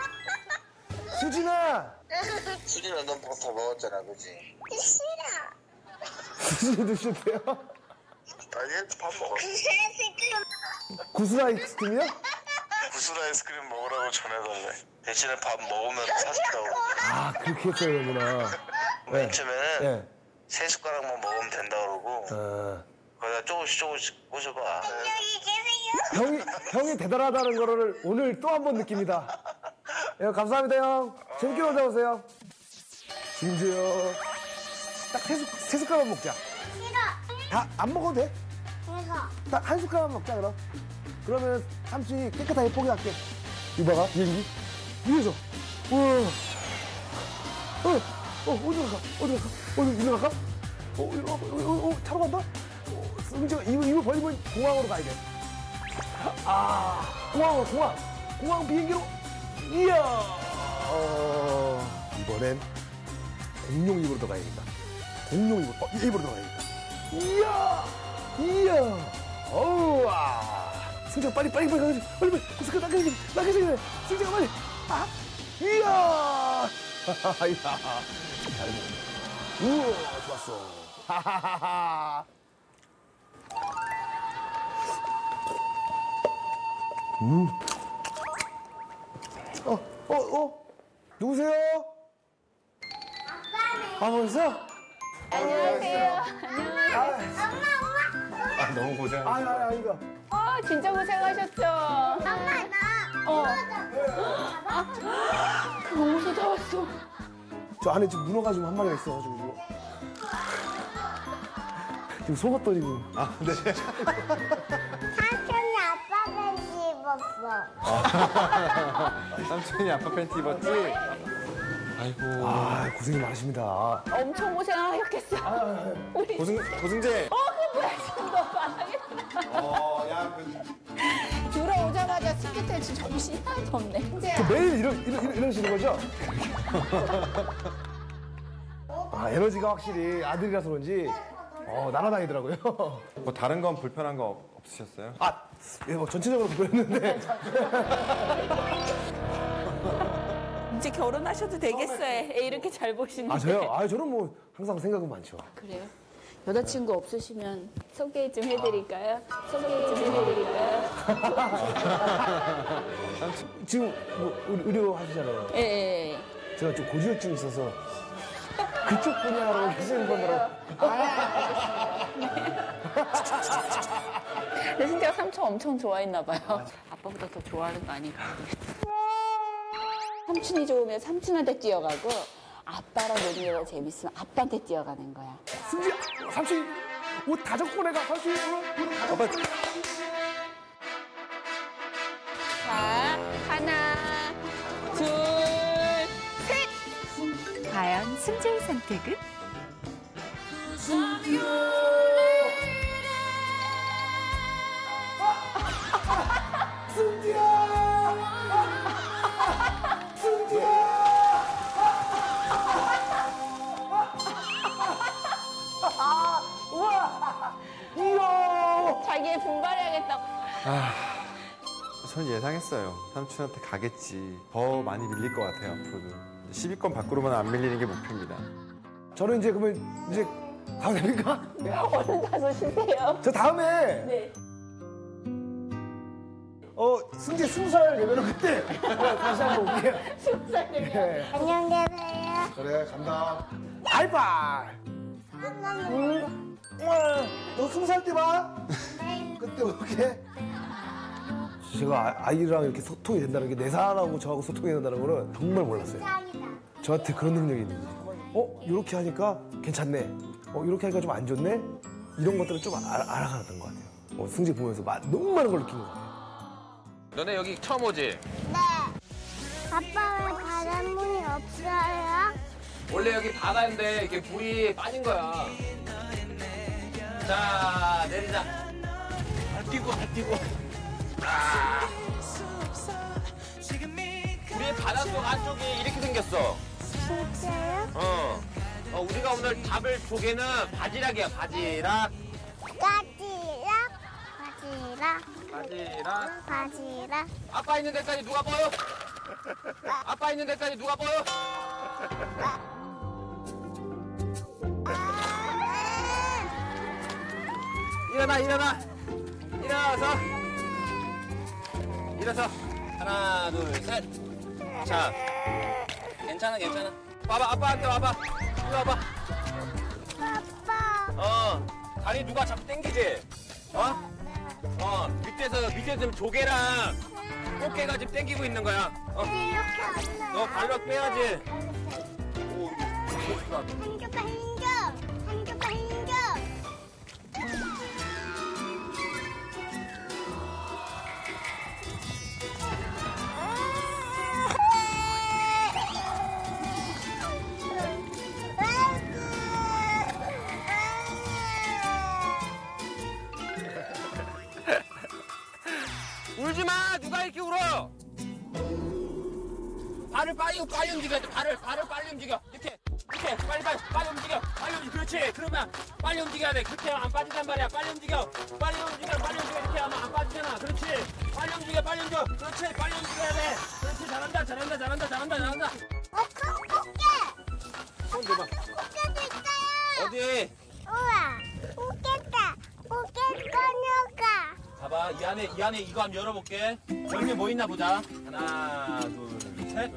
Speaker 9: 수진아!
Speaker 7: 수진아, 넌 밥 더 먹었잖아, 그지?
Speaker 2: 싫어.
Speaker 9: 수진이도 싫대요?
Speaker 7: 아니, 밥 먹어.
Speaker 2: 회사에서
Speaker 9: 구슬 아이스크림이요?
Speaker 7: 구슬 아이스크림 먹으라고 전해달래. 대신에 밥 먹으면 사준다고.
Speaker 9: 아, 그렇게 했어야 되구나.
Speaker 7: 맨 처음에는
Speaker 9: 네.
Speaker 7: 세 숟가락만 먹으면 된다 그러고
Speaker 9: 어.
Speaker 7: 거기다 조금씩 조금씩 꽂아봐.
Speaker 2: 여기 계세요.
Speaker 9: 형이, 형이 대단하다는 거를 오늘 또 한 번 느낍니다. 예, 감사합니다, 형. 재밌게 놀다 오세요. 진주요. 딱 세, 숟- 세 숟가락 먹자.
Speaker 2: 싫어.
Speaker 9: 다 안 먹어도 돼?
Speaker 2: 이거.
Speaker 9: 딱 한 숟가락만 먹자 그럼. 그러면 삼촌이 깨끗하게 포기할게. 이봐가 비행기 위에서. 우와. 어, 어, 어디로 갈까? 어디로 갈까? 어디 이리로 갈까? 어, 이리로, 어, 어, 어, 차로 간다? 어, 승재가 입을, 입을 벌리면 공항으로 가야 돼. 아, 공항으로, 공항. 공항 비행기로. 이야. 어, 이번엔 공룡 입으로 들어가야겠다. 공룡 입으로, 어, 입으로 들어가야겠다. 이야. 이야. 어우, 와. 승재가 빨리, 빨리, 빨리 가야지. 빨리, 빨리. 그 승재가 낚여지게, 낚여지게. 승재가 빨리. 아, 이야. 이야. 잘 먹네. 우와, 좋았어. 하하하하. 음. 어, 어, 어? 누구세요? 아빠네. 아, 벌써?
Speaker 3: 안녕하세요.
Speaker 9: 아,
Speaker 2: 엄마, 엄마.
Speaker 6: 아, 너무 고생.
Speaker 9: 아니, 아니, 아니, 이거.
Speaker 3: 아, 진짜 고생하셨죠?
Speaker 2: 엄마, 나.
Speaker 3: 어.
Speaker 2: 아.
Speaker 3: 너무 쏟아왔어.
Speaker 9: 저 안에 지금 문어가 지금 한 마리가 있어가지고. 지금. 지금 속았더니 지금. 아, 네.
Speaker 2: 삼촌이 아빠 팬티 입었어.
Speaker 6: 삼촌이 아빠 팬티 입었지? 아이고.
Speaker 9: 아, 고생이 많으십니다.
Speaker 3: 엄청 고생하셨겠어. 우리.
Speaker 6: 고승, 고승재.
Speaker 3: 어, 그 뭐야, 지금 너 반항했다.
Speaker 6: 어, 야, 그.
Speaker 3: 들어오자마자 스키트치 정신이 하나도 없네.
Speaker 9: 저 매일 이런, 이런, 이런, 이러시는 거죠? 아, 에너지가 확실히 아들이라서 그런지, 어, 날아다니더라고요.
Speaker 6: 뭐 다른 건 불편한 거 없으셨어요?
Speaker 9: 아, 예, 뭐 전체적으로 그랬는데.
Speaker 3: 이제 결혼하셔도 되겠어요. 애 이렇게 잘 보시는데.
Speaker 9: 아, 저요? 아, 저는 뭐 항상 생각은 많죠.
Speaker 3: 그래요? 여자친구 없으시면 소개 좀 해드릴까요? 소개 좀 해드릴까요?
Speaker 9: 지금 뭐 의- 의료 하시잖아요.
Speaker 3: 예, 예, 예.
Speaker 9: 제가 좀 고지혈증이 있어서 그쪽 분야로 계시는 분으로.
Speaker 3: 근데 진짜 삼촌 엄청 좋아했나 봐요. 아빠보다 더 좋아하는 거 아닌가. 삼촌이 좋으면 삼촌한테 뛰어가고 아빠랑 노는 게 더 재밌으면 아빠한테 뛰어가는 거야.
Speaker 9: 승지, 삼촌이 옷 다 젖고 내가 삼촌이 오늘 다 젖고.
Speaker 3: 자, 하나, 둘, 셋.
Speaker 5: 과연 승재의 선택은?
Speaker 3: 자기의 분발해야겠다고.
Speaker 6: 전 예상했어요. 삼촌한테 가겠지. 더 많이 밀릴 것 같아요, 앞으로도. 십 위권 밖으로만 안 밀리는 게 목표입니다.
Speaker 9: 저는 이제 그러면 이제 가도 됩니까?
Speaker 3: 얼른 가서 쉬세요.
Speaker 9: 저 다음에
Speaker 3: 네.
Speaker 9: 어 승재 스무 살 되면 그때 다시 한번 올게요.
Speaker 3: 스무 살 되면.
Speaker 9: 네.
Speaker 2: 안녕 계세요.
Speaker 9: 그래 간다. 바이바이. 응. 너 스무 살 때 봐. 그때 올게. 제가 아- 아이랑 이렇게 소통이 된다는 게 내 사람하고 저하고 소통이 된다는 거는 정말 몰랐어요. 저한테 그런 능력이 있는지. 어 이렇게 하니까 괜찮네. 어 이렇게 하니까 좀 안 좋네. 이런 것들을 좀 알, 알아가는 것 같아요. 어, 승재 보면서 마- 너무 많은 걸 느낀 것 같아요.
Speaker 4: 너네 여기 처음 오지?
Speaker 2: 네. 아빠 왜 다른 분이 없어요?
Speaker 4: 원래 여기 바다인데 이렇게 물이 빠진 거야. 자, 내리자. 발 뛰고, 발 뛰고. 아. 우리 바닷속 안쪽이 이렇게 생겼어.
Speaker 2: 진짜요?
Speaker 4: 어. 어, 우리가 오늘 잡을 조개는 바지락이야, 바지락.
Speaker 2: 까지락, 바지락,
Speaker 4: 바지락.
Speaker 2: 바지락.
Speaker 4: 아빠 있는 데까지 누가 보여? 아빠 있는 데까지 누가 보여? 일어나, 일어나. 일어나서. 일어서. 하나, 둘, 셋. 자. 괜찮아, 괜찮아. 봐봐, 아빠한테 와봐. 이리 와봐.
Speaker 2: 아빠.
Speaker 4: 어. 다리 누가 자꾸 당기지? 어? 어. 밑에서, 밑에서 지금 조개랑 꽃게가 지금 당기고 있는 거야. 어.
Speaker 2: 이제 이렇게 하잖아요.
Speaker 4: 너 발로 빼야지. 오,
Speaker 2: 한쪽가 힘줘. 한쪽가 힘줘.
Speaker 4: 울지 마. 누가 이렇게 울어? 발을 빨리 빨리 움직여. 발을 발을 빨리 움직여. 이렇게 이렇게 빨리 빨리 빨리 움직여. 빨리 움직여. 그렇지. 그러면 빨리 움직여야 돼. 그렇게 하면 안 빠진단 말이야. 빨리 움직여. 빨리 움직여. 빨리 움직여. 이렇게 하면 안 빠지잖아. 그렇지. 빨리 움직여. 빨리 움직여. 그렇지. 빨리 움직여야 돼. 그렇지. 잘한다. 잘한다. 잘한다. 잘한다. 잘한다.
Speaker 2: 어, 큰 꽃게.
Speaker 4: 손 대봐.
Speaker 2: 꽃게도 있어요.
Speaker 4: 어디?
Speaker 2: 우와, 꽃게다. 꽃게 꺼내가.
Speaker 4: 봐봐. 이 안에 이 안에 이거 한번 열어볼게. 여기 뭐 있나 보자. 하나, 둘, 셋.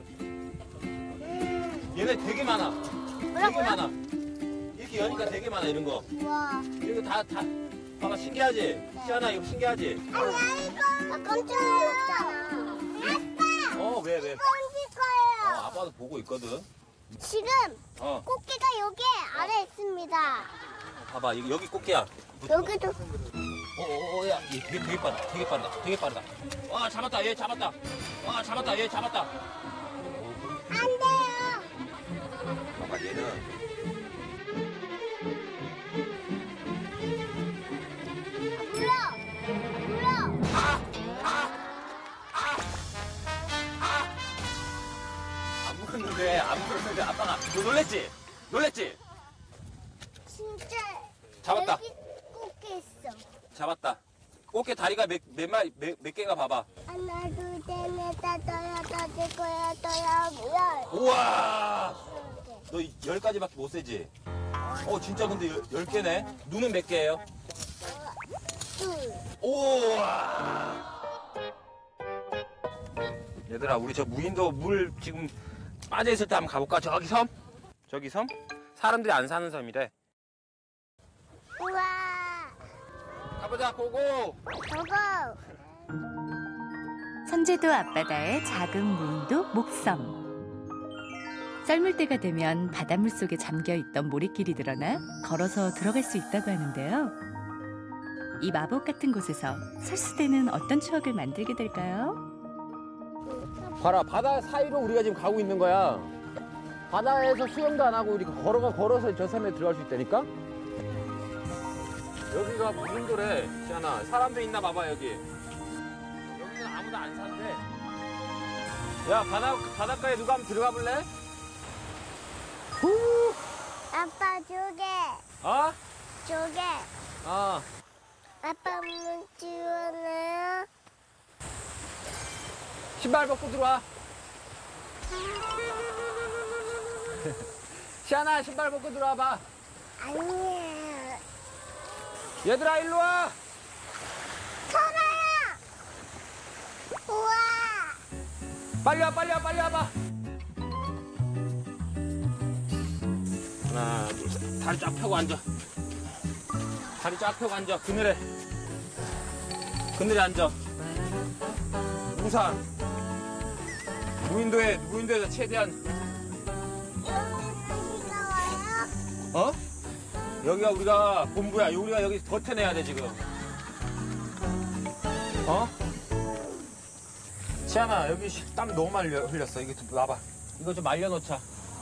Speaker 4: 얘네 되게 많아. 되게 많아. 이렇게 여니까 되게 많아 이런 거.
Speaker 2: 우와.
Speaker 4: 이거 다 다. 봐봐 신기하지? 시아나 이거 신기하지?
Speaker 2: 아니야, 이거 깜짝이야. 아빠,
Speaker 4: 어 왜 왜?
Speaker 2: 던질
Speaker 4: 어,
Speaker 2: 거예요.
Speaker 4: 아빠도 보고 있거든.
Speaker 2: 지금
Speaker 4: 어.
Speaker 2: 꽃게가 여기 아래 있습니다.
Speaker 4: 봐봐 이거 여기 꽃게야.
Speaker 2: 여기도.
Speaker 4: 어어어 야, 얘 되게 되게 빠르다. 되게 빠르다. 되게 빠르다. 와 잡았다. 얘 잡았다. 와 잡았다. 얘 잡았다.
Speaker 2: 안 돼요.
Speaker 4: 봐봐 얘는.
Speaker 2: 물어. 물어.
Speaker 4: 안 물었는데 안 물었는데 아빠가 너 놀랬지? 놀랬지?
Speaker 2: 진짜.
Speaker 4: 잡았다.
Speaker 2: 여기 꽃게 있어.
Speaker 4: 잡았다. 꽃게 다리가 몇, 몇 마리 몇, 몇 개가 봐봐.
Speaker 2: 하나, 둘, 셋, 넷, 다섯, 여섯, 일곱, 여덟, 열.
Speaker 4: 우와. 너 열 가지밖에 못 세지? 어 진짜 근데 열, 열 개네. 눈은 몇 개예요?
Speaker 2: 둘.
Speaker 4: 우와. 얘들아 우리 저 무인도 물 지금 빠져 있을 때 한번 가볼까? 저기 섬? 저기 섬? 사람들이 안 사는 섬이래.
Speaker 2: 우와.
Speaker 4: 가보자 고고.
Speaker 2: 고고.
Speaker 5: 선제도 앞바다의 작은 무인도 목섬. 썰물 때가 되면 바닷물 속에 잠겨있던 모래길이 드러나 걸어서 들어갈 수 있다고 하는데요. 이 마법 같은 곳에서 설수대는 어떤 추억을 만들게 될까요?
Speaker 4: 봐라 바다 사이로 우리가 지금 가고 있는 거야. 바다에서 수영도 안 하고 우리가 걸어가 걸어서 저 섬에 들어갈 수 있다니까? 여기가 무인도래, 시아나. 사람도 있나 봐봐, 여기. 여기는 아무도 안 산대. 야, 바다, 바닷가에 누가 한번 들어가 볼래? 후!
Speaker 2: 아빠 조개.
Speaker 4: 어?
Speaker 2: 조개.
Speaker 4: 어.
Speaker 2: 아빠 문 지원해요.
Speaker 4: 신발 벗고 들어와. 시아나, 신발 벗고 들어와 봐.
Speaker 2: 아니야.
Speaker 4: 얘들아, 일로 와.
Speaker 2: 천아야. 우와.
Speaker 4: 빨리 와, 빨리 와, 빨리 와봐. 하나, 둘, 셋. 다리 쫙 펴고 앉아. 다리 쫙 펴고 앉아. 그늘에. 그늘에 앉아. 우산. 무인도에, 무인도에서 최대한.
Speaker 2: 여기가 와요?
Speaker 4: 어? 여기가 우리가 본부야. 우리가 여기 버텨내야 돼, 지금. 어? 시아나, 여기 땀 너무 많이 흘렸어. 이거 좀 놔봐. 이거 좀 말려놓자.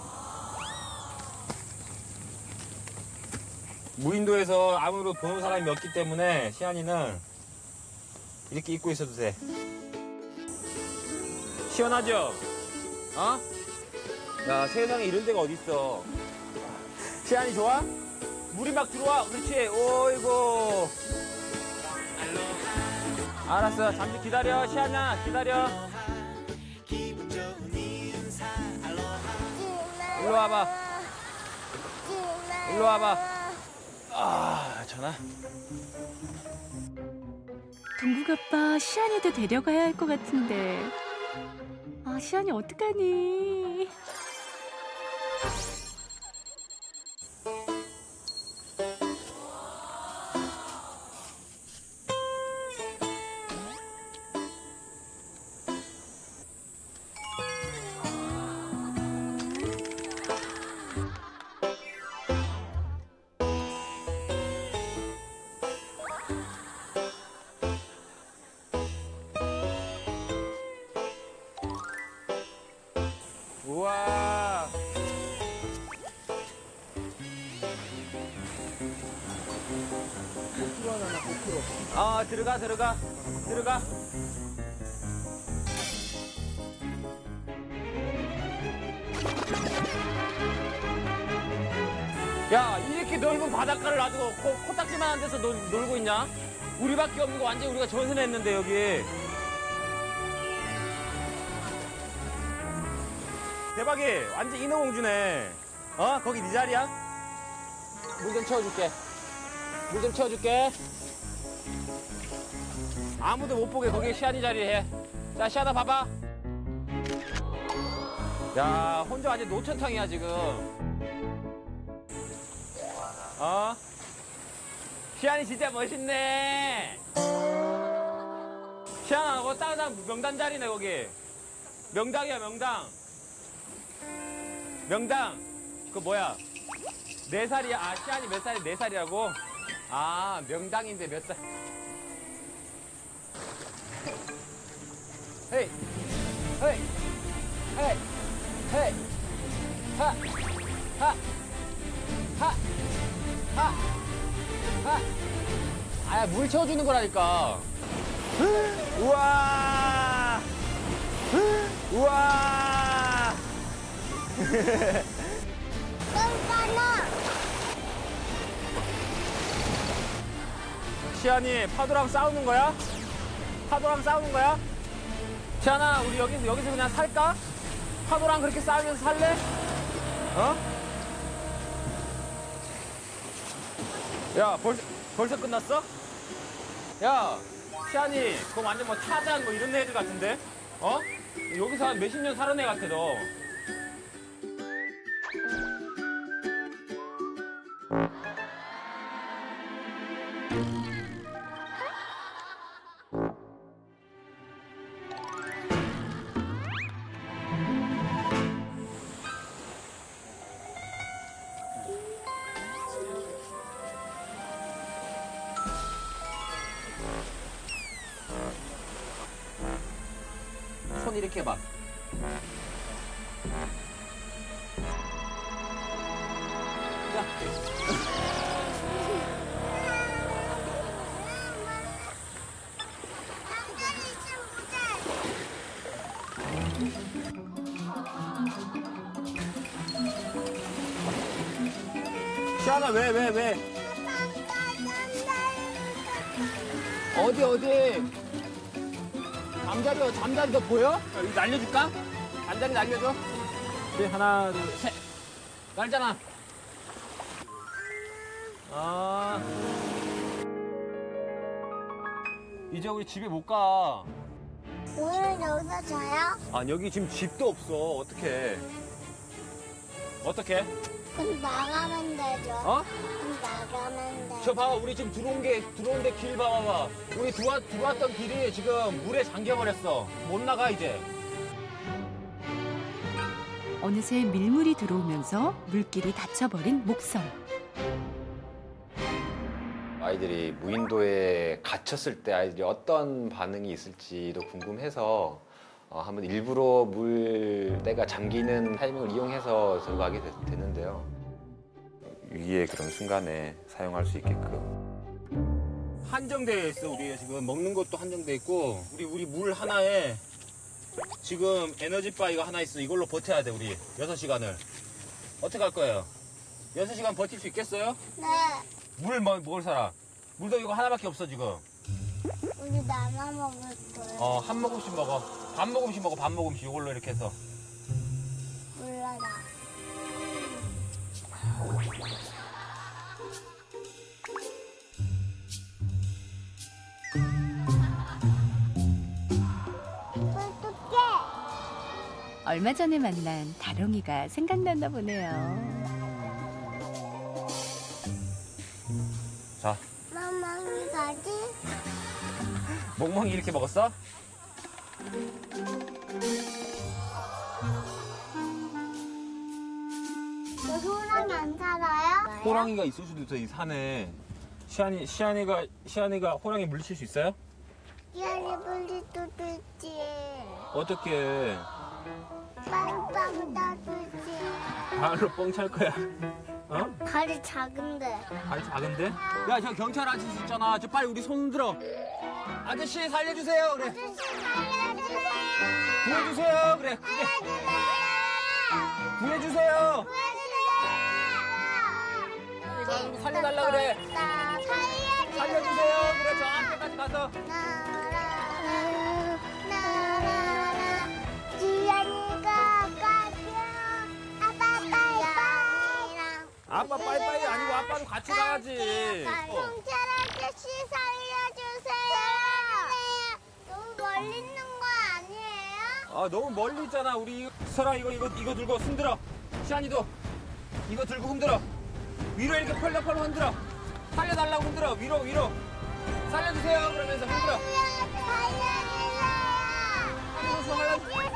Speaker 4: 무인도에서 아무로 보는 사람이 없기 때문에 시안이는 이렇게 입고 있어도 돼. 시원하죠? 어? 야, 세상에 이런 데가 어딨어. 시안이 좋아? 물이 막 들어와. 그렇지. 오이고. 알았어. 잠시 기다려. 시안아, 기다려. 일로 와봐. 일로 와봐. 아, 전화.
Speaker 5: 동국 아빠, 시안이도 데려가야 할 것 같은데. 아, 시안이 어떡하니?
Speaker 4: 우와. 아, 들어가, 들어가. 들어가. 야, 이렇게 넓은 바닷가를 놔두고 코, 코딱지만한 데서 놀, 놀고 있냐? 우리밖에 없는 거 완전히 우리가 전선했는데, 여기. 대박이, 완전 인어공주네. 어? 거기 네 자리야? 물 좀 채워줄게. 물 좀 채워줄게. 아무도 못 보게 거기 시안이 자리에 해. 자, 시안아 봐봐. 야, 혼자 완전 노천탕이야, 지금. 어? 시안이 진짜 멋있네. 시안아, 거 따뜻한 명당 자리네, 거기. 명당이야, 명당. 명당. 그 뭐야? 네 살이야? 아, 시안이 몇 살이? 네 살이라고? 아, 명당인데 몇 살? 헤이! 헤이! 헤이! 헤이! 하! 하! 하! 하! 하! 아야, 물 채워주는 거라니까. 우와! 우와!
Speaker 2: 똥까나.
Speaker 4: 시안이 파도랑 싸우는 거야? 파도랑 싸우는 거야? 시안아, 우리 여기서, 여기서 그냥 살까? 파도랑 그렇게 싸우면서 살래? 어? 야, 벌써, 벌써 끝났어? 야, 시안이, 그거 완전 뭐 타잔 뭐 이런 애들 같은데? 어? 여기서 한 몇십 년 살은 애 같아, 너. 손 이렇게 해봐. 자. 시안아, 왜, 왜, 왜? 어디, 어디? 잠자리, 잠자리 너 보여? 여기 날려줄까? 잠자리 날려줘. 그래, 하나, 둘, 셋. 날잖아. 아. 이제 우리 집에 못 가.
Speaker 2: 오늘 여기서 자요?
Speaker 4: 아, 여기 지금 집도 없어. 어떡해. 어떡해?
Speaker 2: 그럼 나가면 되죠.
Speaker 4: 어?
Speaker 2: 그럼 나가면 되죠.
Speaker 4: 저 봐봐, 우리 지금 들어온 게, 들어온 데 길 봐봐봐. 우리 들어왔, 들어왔던 길이 지금 물에 잠겨버렸어. 못 나가, 이제.
Speaker 5: 어느새 밀물이 들어오면서 물길이 닫혀버린 목섬.
Speaker 10: 아이들이 무인도에 갇혔을 때 아이들이 어떤 반응이 있을지도 궁금해서 어, 한번 일부러 물때가 잠기는 타이밍을 이용해서 들어가게 되, 됐는데요. 위기의 그런 순간에 사용할 수 있게끔.
Speaker 4: 한정되어 있어, 우리 지금. 먹는 것도 한정되어 있고, 우리, 우리 물 하나에 지금 에너지 바이가 하나 있어. 이걸로 버텨야 돼, 우리. 여섯 시간을. 어떻게 할 거예요? 여섯 시간 버틸 수 있겠어요?
Speaker 2: 네.
Speaker 4: 물 뭐, 먹을 사람. 물도 이거 하나밖에 없어, 지금.
Speaker 2: 우리 나만 먹을 거예요.
Speaker 4: 어, 한 모금씩 먹어. 반 모금씩 먹어, 반 모금씩. 이걸로 이렇게 해서.
Speaker 2: 몰라, 나. 어떡해.
Speaker 5: 얼마 전에 만난 다롱이가 생각났나 보네요.
Speaker 4: 자.
Speaker 2: 멍멍이 가지?
Speaker 4: 멍멍이 이렇게 먹었어?
Speaker 2: 여기 호랑이 안 살아요?
Speaker 4: 호랑이가 있을 수도 있어, 이 산에. 시안이, 시안이가, 시안이가 호랑이 물리칠 수 있어요?
Speaker 2: 이안이 물릴 수도 있지.
Speaker 4: 어떻게
Speaker 2: 빵빵 따주지.
Speaker 4: 발로 뻥 찰 거야? 어?
Speaker 2: 발이 작은데.
Speaker 4: 발이 작은데? 야, 저 경찰 아저씨 있잖아. 저 빨리 우리 손 들어. 아저씨 살려주세요. 그래.
Speaker 2: 아저씨 살려주세요.
Speaker 4: 구해주세요. 그래. 그래. 구해주세요.
Speaker 2: 구해주세요.
Speaker 4: 이거 살려달라 그래.
Speaker 2: 살려주세요.
Speaker 4: 살려주세요. 그래 저 앞에까지 가서.
Speaker 2: 나라라 나라라 지안이가 가요. 아빠 빠이빠이.
Speaker 4: 아빠 빠이빠이 아니고 아빠도 같이 가야지.
Speaker 2: 경찰 아저씨 살려주세요. 너무 멀리 있는 거 아니에요?
Speaker 4: 아 너무 멀리 있잖아. 우리 설아 이거 이거 이거 들고 흔들어. 시안이도 이거 들고 흔들어. 위로 이렇게 펄럭펄럭 흔들어. 살려달라고 흔들어. 위로 위로. 살려주세요. 그러면서 흔들어.
Speaker 2: 살려주세요.
Speaker 4: 살려주세요. 살려주세요.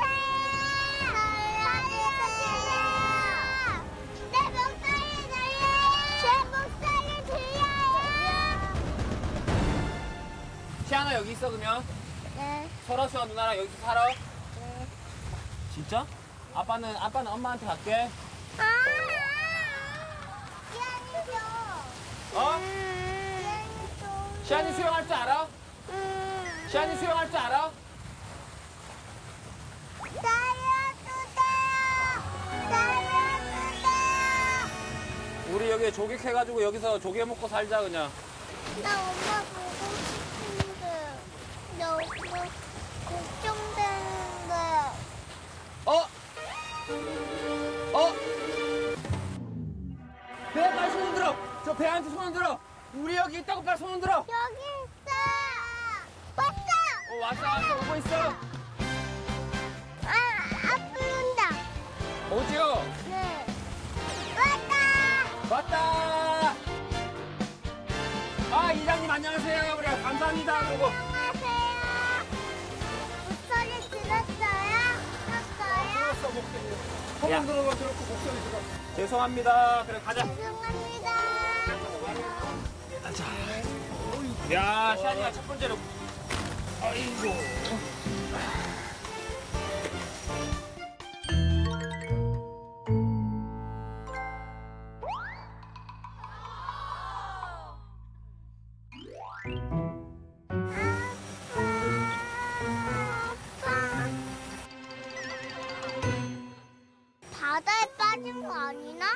Speaker 2: 내 목소리 들려요. 제 목소리 들려요.
Speaker 4: 시안아 여기 있어 그러면.
Speaker 2: 네.
Speaker 4: 설아 씨와 누나랑 여기서 살아. 진짜? 아빠는 아빠는 엄마한테 갈게.
Speaker 2: 아, 시안이 줘.
Speaker 4: 어?
Speaker 2: 시안이 줘.
Speaker 4: 시안이 수영할 줄 알아?
Speaker 2: 음.
Speaker 4: 시안이 수영할 줄 알아?
Speaker 2: 살려주세요. 살려주세요.
Speaker 4: 우리 여기 조객해가지고 여기서 조개 먹고 살자 그냥.
Speaker 2: 나 엄마 보고 싶은데 너무 걱정되는데.
Speaker 4: 어? 어? 배 빨리 손 흔들어. 저 배한테 손 흔들어. 우리 여기 있다고 빨리 손 흔들어.
Speaker 2: 여기 있어. 왔어.
Speaker 4: 어 왔어 왔어 오고 있어.
Speaker 2: 아, 아프는다.
Speaker 4: 어디요?
Speaker 2: 네. 왔다.
Speaker 4: 왔다. 아 이장님 안녕하세요. 그래 감사합니다. 그리고
Speaker 2: 안녕하세요. 목소리 들었어요? 들었어요?
Speaker 4: 들었어 목소리. 소문 들어가 들었고 목소리 들었어. 죄송합니다. 그래 가자.
Speaker 2: 죄송합니다.
Speaker 4: 야 시안이가 첫 번째로. 아이고.
Speaker 2: 바다에 빠진 거 아니나?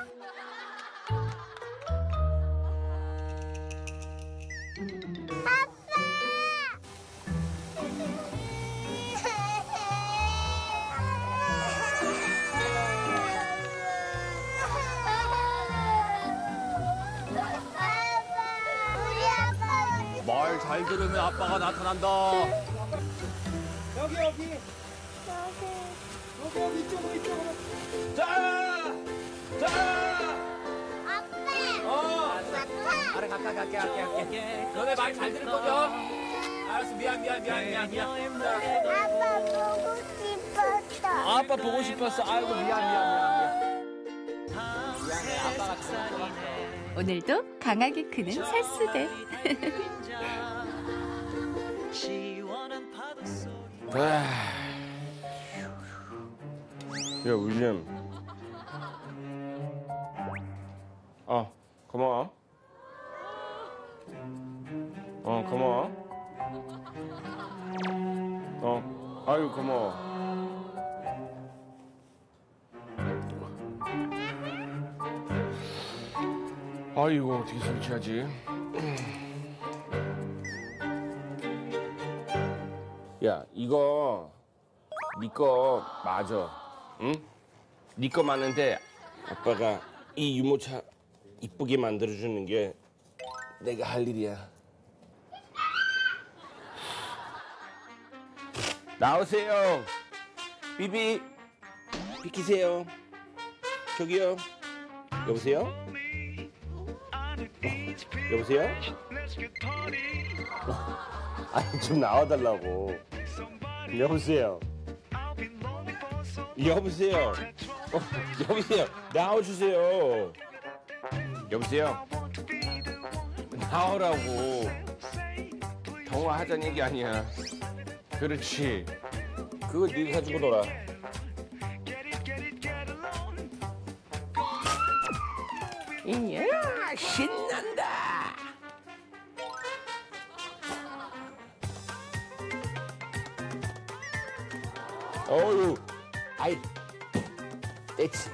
Speaker 4: 말 잘 들으면 아빠가 나타난다. 여기 여기. 여기 여기 이쪽으로 이쪽으로. 자, 자.
Speaker 2: 아빠.
Speaker 4: 어. 그래 갈게 갈게 갈게 갈게. 너네 말 잘 들을 거죠? 알았어 미안 미안 미안 미안 미안.
Speaker 2: 아빠 보고 싶었어.
Speaker 4: 아빠 보고 싶었어. 아이고 미안 미안 미안 미안. 미안해 아빠가 잘못 들었어.
Speaker 5: 오늘도 강하게 크는 살수대.
Speaker 11: 야 윌리엄. 어 고마워. 어 고마워. 어 아유 고마워. 아이고 어떻게 설치하지? 야 이거 네 거 맞아. 응? 네 거 맞는데 아빠가 이 유모차 이쁘게 만들어주는 게 내가 할 일이야. 나오세요. 비비 비키세요. 저기요. 여보세요? 어, 여보세요? 어, 아니 좀 나와달라고. 여보세요. 여보세요. 어, 여보세요. 나와주세요. 여보세요. 나오라고. 통화하자는 얘기 아니야. 그렇지. 그거 네가 가지고 놀아. 이야 신난다. 어유, 아이 떼치.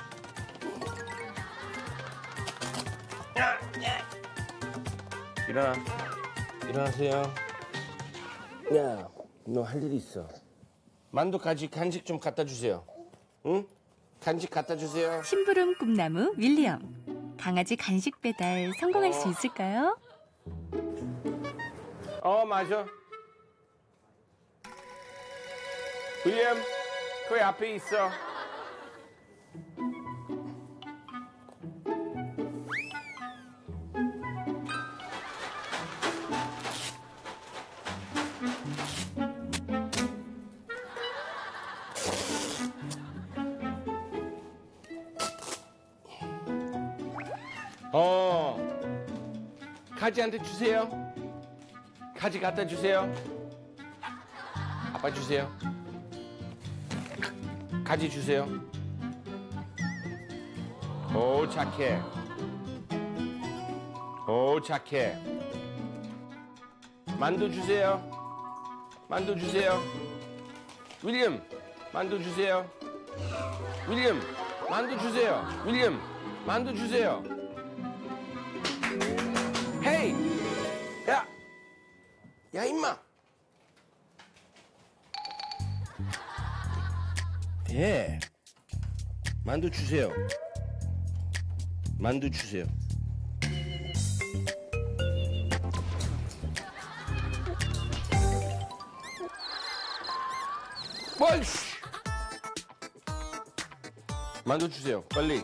Speaker 11: 일어나. 일어나세요. 야, 너 할 일이 있어. 만두까지 간식 좀 갖다 주세요. 응? 간식 갖다 주세요.
Speaker 5: 심부름 꿈나무 윌리엄. 강아지 간식 배달 성공할 수 있을까요?
Speaker 11: 어, 맞아. 윌리엄, 그 앞에 있어. 어, 가지한테 주세요. 가지 갖다 주세요. 아빠 주세요. 가지 주세요. 오, 착해. 오, 착해. 만두 주세요. 만두 주세요. 윌리엄, 만두 주세요. 윌리엄, 만두 주세요. 윌리엄, 만두 주세요. 헤이! 야! 야, 임마! 예. 만두 주세요. 만두 주세요. 뭘! 만두 주세요. 빨리.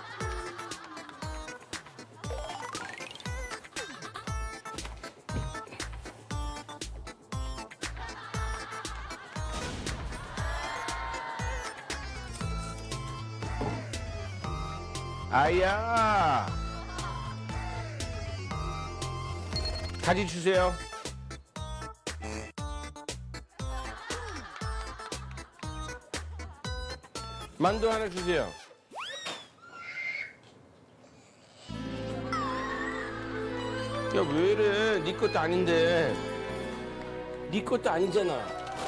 Speaker 11: 아야! 가지 주세요. 만두 하나 주세요. 야, 왜 이래? 네 것도 아닌데. 네 것도 아니잖아.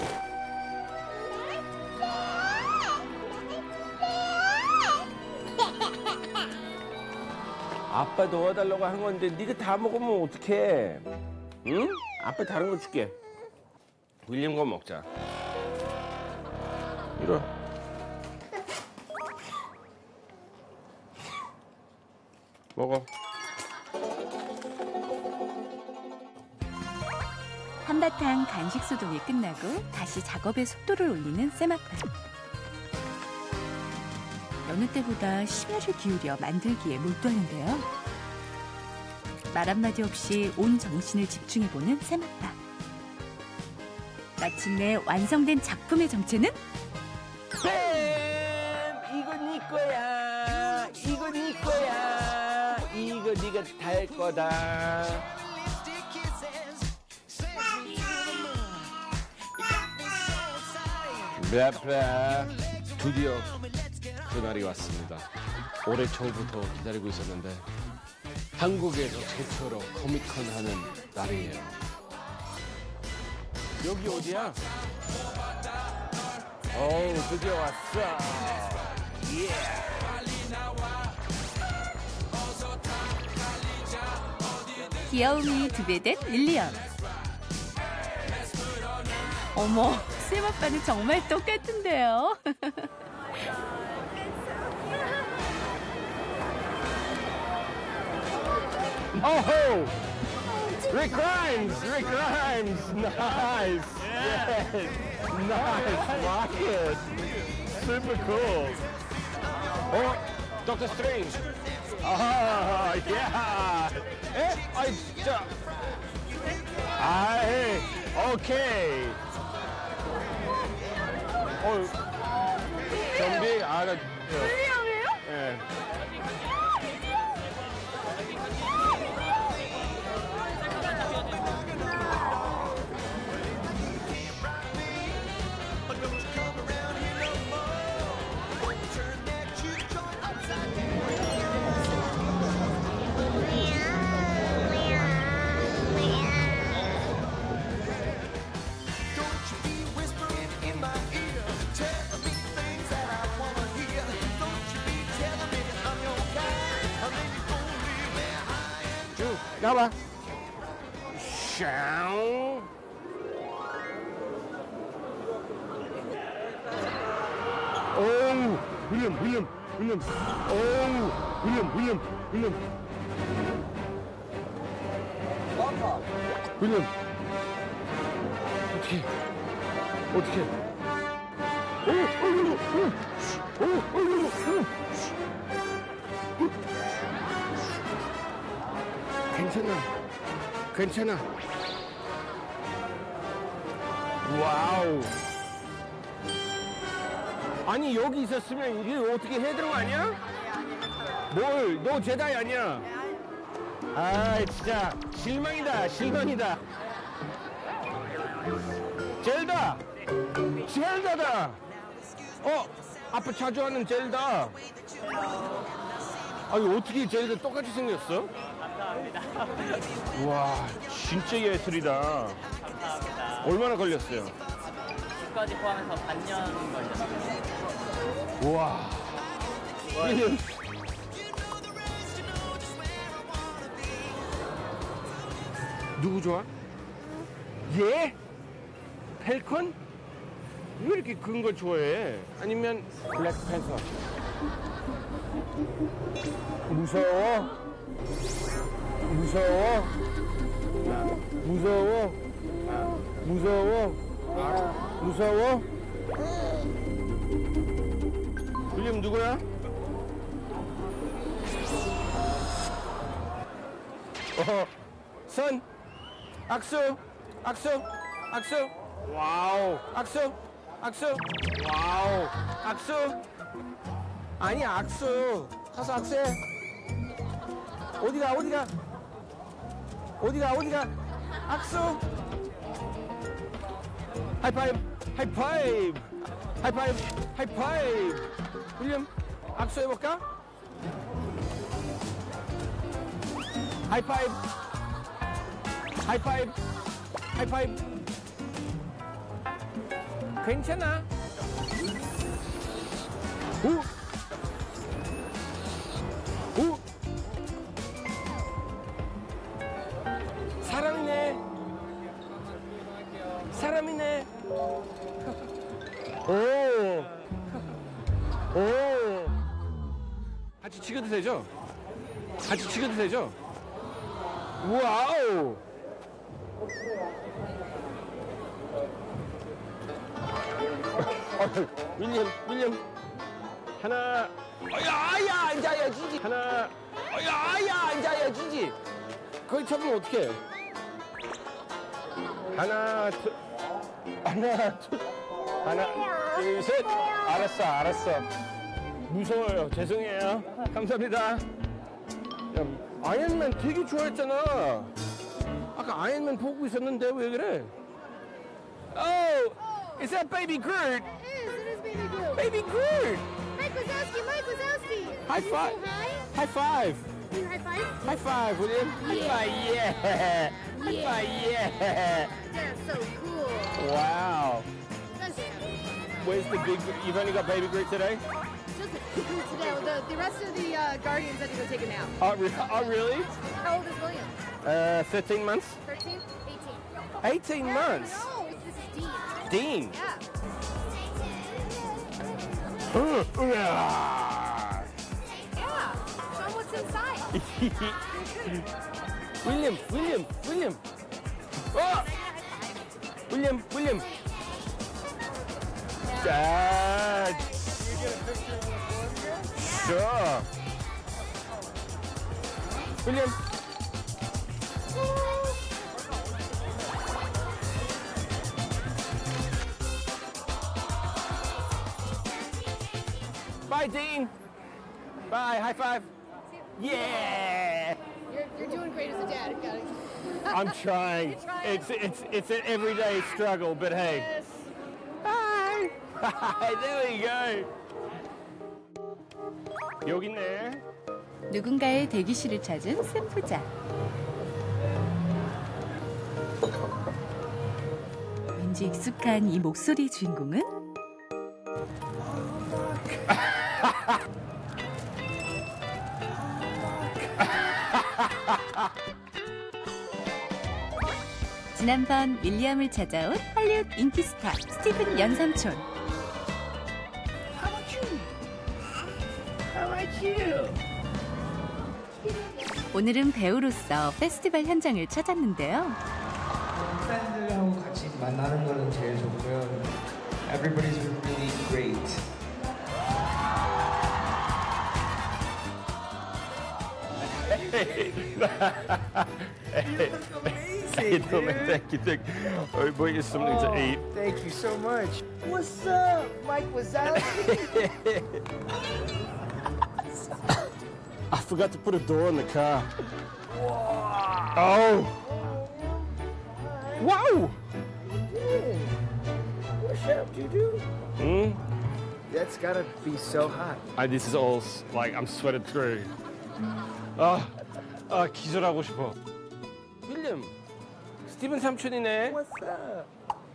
Speaker 11: 아빠 넣어달라고 한 건데 네가 다 먹으면 어떡해? 응? 아빠 다른 거 줄게. 윌리엄 거 먹자. 이리 와. 먹어.
Speaker 5: 한바탕 간식 소독이 끝나고 다시 작업의 속도를 올리는 쌤아빠. 여느 때보다 심혈을 기울여 만들기에 몰두하는데요. 말 한마디 없이 온 정신을 집중해보는 쌤아빠. 마침내 완성된 작품의 정체는?
Speaker 11: 뱀! 이거 네 거야. 이거 네 거야. 이거 네가 다 할 거다. 랩랩. 드디어 그날이 왔습니다. 올해 초부터 기다리고 있었는데 한국에서 최초로 코미컨 하는 날이에요. 여기 어디야? 어우, 드디어 왔어. 예.
Speaker 5: 귀여움이 두 배 된 윌리엄. 어머, 쌤아빠는 정말 똑같은데요.
Speaker 11: Oh, Rick Grimes, Rick Grimes, nice, yes, nice, Rocket, super cool. Oh, Doctor Strange. Ah, yeah. Eh, I, 자, 아이, 오케이. 어, 좀비, 아, 나. 윌리엄이에요? 예. 응, 나와봐. 샹. 오우, 윌리엄, 윌리엄, 윌리엄. 오우, 윌리엄, 윌리엄, 윌리엄. 윌리엄. 어떻게? 어떻게? 오, 어이구, 오, 오, 어이구, 오. 괜찮아, 괜찮아. 와우. 아니 여기 있었으면 이게 어떻게 해야 되는 거 아니야? 뭘? 너 제다이 아니야? 아 진짜 실망이다, 실망이다. 젤다, 젤다다. 어, 아빠 자주 하는 젤다. 아니 어떻게 젤다 똑같이 생겼어?
Speaker 12: 감사합니다.
Speaker 11: 와, 진짜 예술이다.
Speaker 12: 감사합니다.
Speaker 11: 얼마나 걸렸어요?
Speaker 12: 까지 포함해서 반년 걸렸어요.
Speaker 11: 우와. 윌리엄. 누구 좋아? 얘? 펠컨? 왜 이렇게 큰 걸 좋아해? 아니면 블랙팬서? 무서워? 무서워? 무서워? 무서워? 무서워? 윌리엄 누구야? 어, 선, 악수, 악수, 악수, 와우, 악수, 악수, 와우, 악수. 아니 악수, 가서 악수해. 어디가 어디가 어디가 어디가 악수. 하이파이브, 하이파이브, 하이파이브, 하이파이브. 윌리엄, 악수해볼까? 하이파이브, 하이파이브, 하이파이브. 괜찮아. 오, 오, 사람이네. 사람이네. 오, 오. 같이 찍어도 되죠? 같이 찍어도 되죠? 와우. 윌리엄, 윌리엄. 하나. 야, 야, 앉아야 지지. 하나. 야, 야, 앉아야 지지. 거기 쳐보면 어떡해? 하나, 둘. 하나, 둘. 하나, 둘, 셋. 알았어, 알았어. 무서워요. 죄송해요. 감사합니다. 야, 아이언맨 되게 좋아했잖아. 아까 아이언맨 보고 있었는데 왜 그래? Oh, is that Baby Groot?
Speaker 2: It is, it is Baby Groot.
Speaker 11: Baby Groot.
Speaker 2: Mike Wazowski, Mike Wazowski.
Speaker 11: High
Speaker 2: Can you
Speaker 11: five.
Speaker 2: say hi?
Speaker 11: High five.
Speaker 2: Can you high five?
Speaker 11: High five, William. High five, yeah. High five, yeah.
Speaker 2: That's so cool.
Speaker 11: Wow.
Speaker 2: That's
Speaker 11: Where's the big? You've only got Baby Groot today?
Speaker 2: just today. The, the rest of the uh, Guardians had to go take a nap.
Speaker 11: Oh, re- oh really?
Speaker 2: How old is William?
Speaker 11: Uh, thirteen months.
Speaker 2: thirteen? eighteen.
Speaker 11: eighteen months.
Speaker 2: No, it's, this is Dean.
Speaker 11: Dean.
Speaker 2: Yeah.
Speaker 11: Uh, uh.
Speaker 2: Yeah. Show him what's inside.
Speaker 11: William, William, William. Oh! William, William. Dad. Sure. William. Bye, Dean. Bye. High five. Yeah.
Speaker 2: You're, you're doing great as a dad. Got it.
Speaker 11: I'm trying.
Speaker 2: You're trying.
Speaker 11: It's it's it's an everyday struggle, but hey.
Speaker 2: Yes.
Speaker 11: Hi. There we go. 여기 있네.
Speaker 5: 누군가의 대기실을 찾은 샘프자. 왠지 익숙한 이 목소리 주인공은 지난번 윌리엄을 찾아온 헐리우드 인기 스타 스티븐 연삼촌. 오늘은 배우로서 페스티벌 현장을 찾았는데요.
Speaker 8: 팬들하고 같이 만나는 거는 제일 좋고요. Everybody's really great.
Speaker 11: Hey, Tommy, thank you. Thank you. I bought you something to eat.
Speaker 8: Thank you so much. What's up, Mike Wazowski?
Speaker 11: I forgot to put a door in the car. Oh! Wow!
Speaker 8: What's up, Dudu?
Speaker 11: Hmm?
Speaker 8: That's gotta be so hot.
Speaker 11: I, this is all s- like I'm sweated through. 아, 아 기절하고 싶어. 윌리엄, 스티븐 삼촌이네.
Speaker 8: What's up?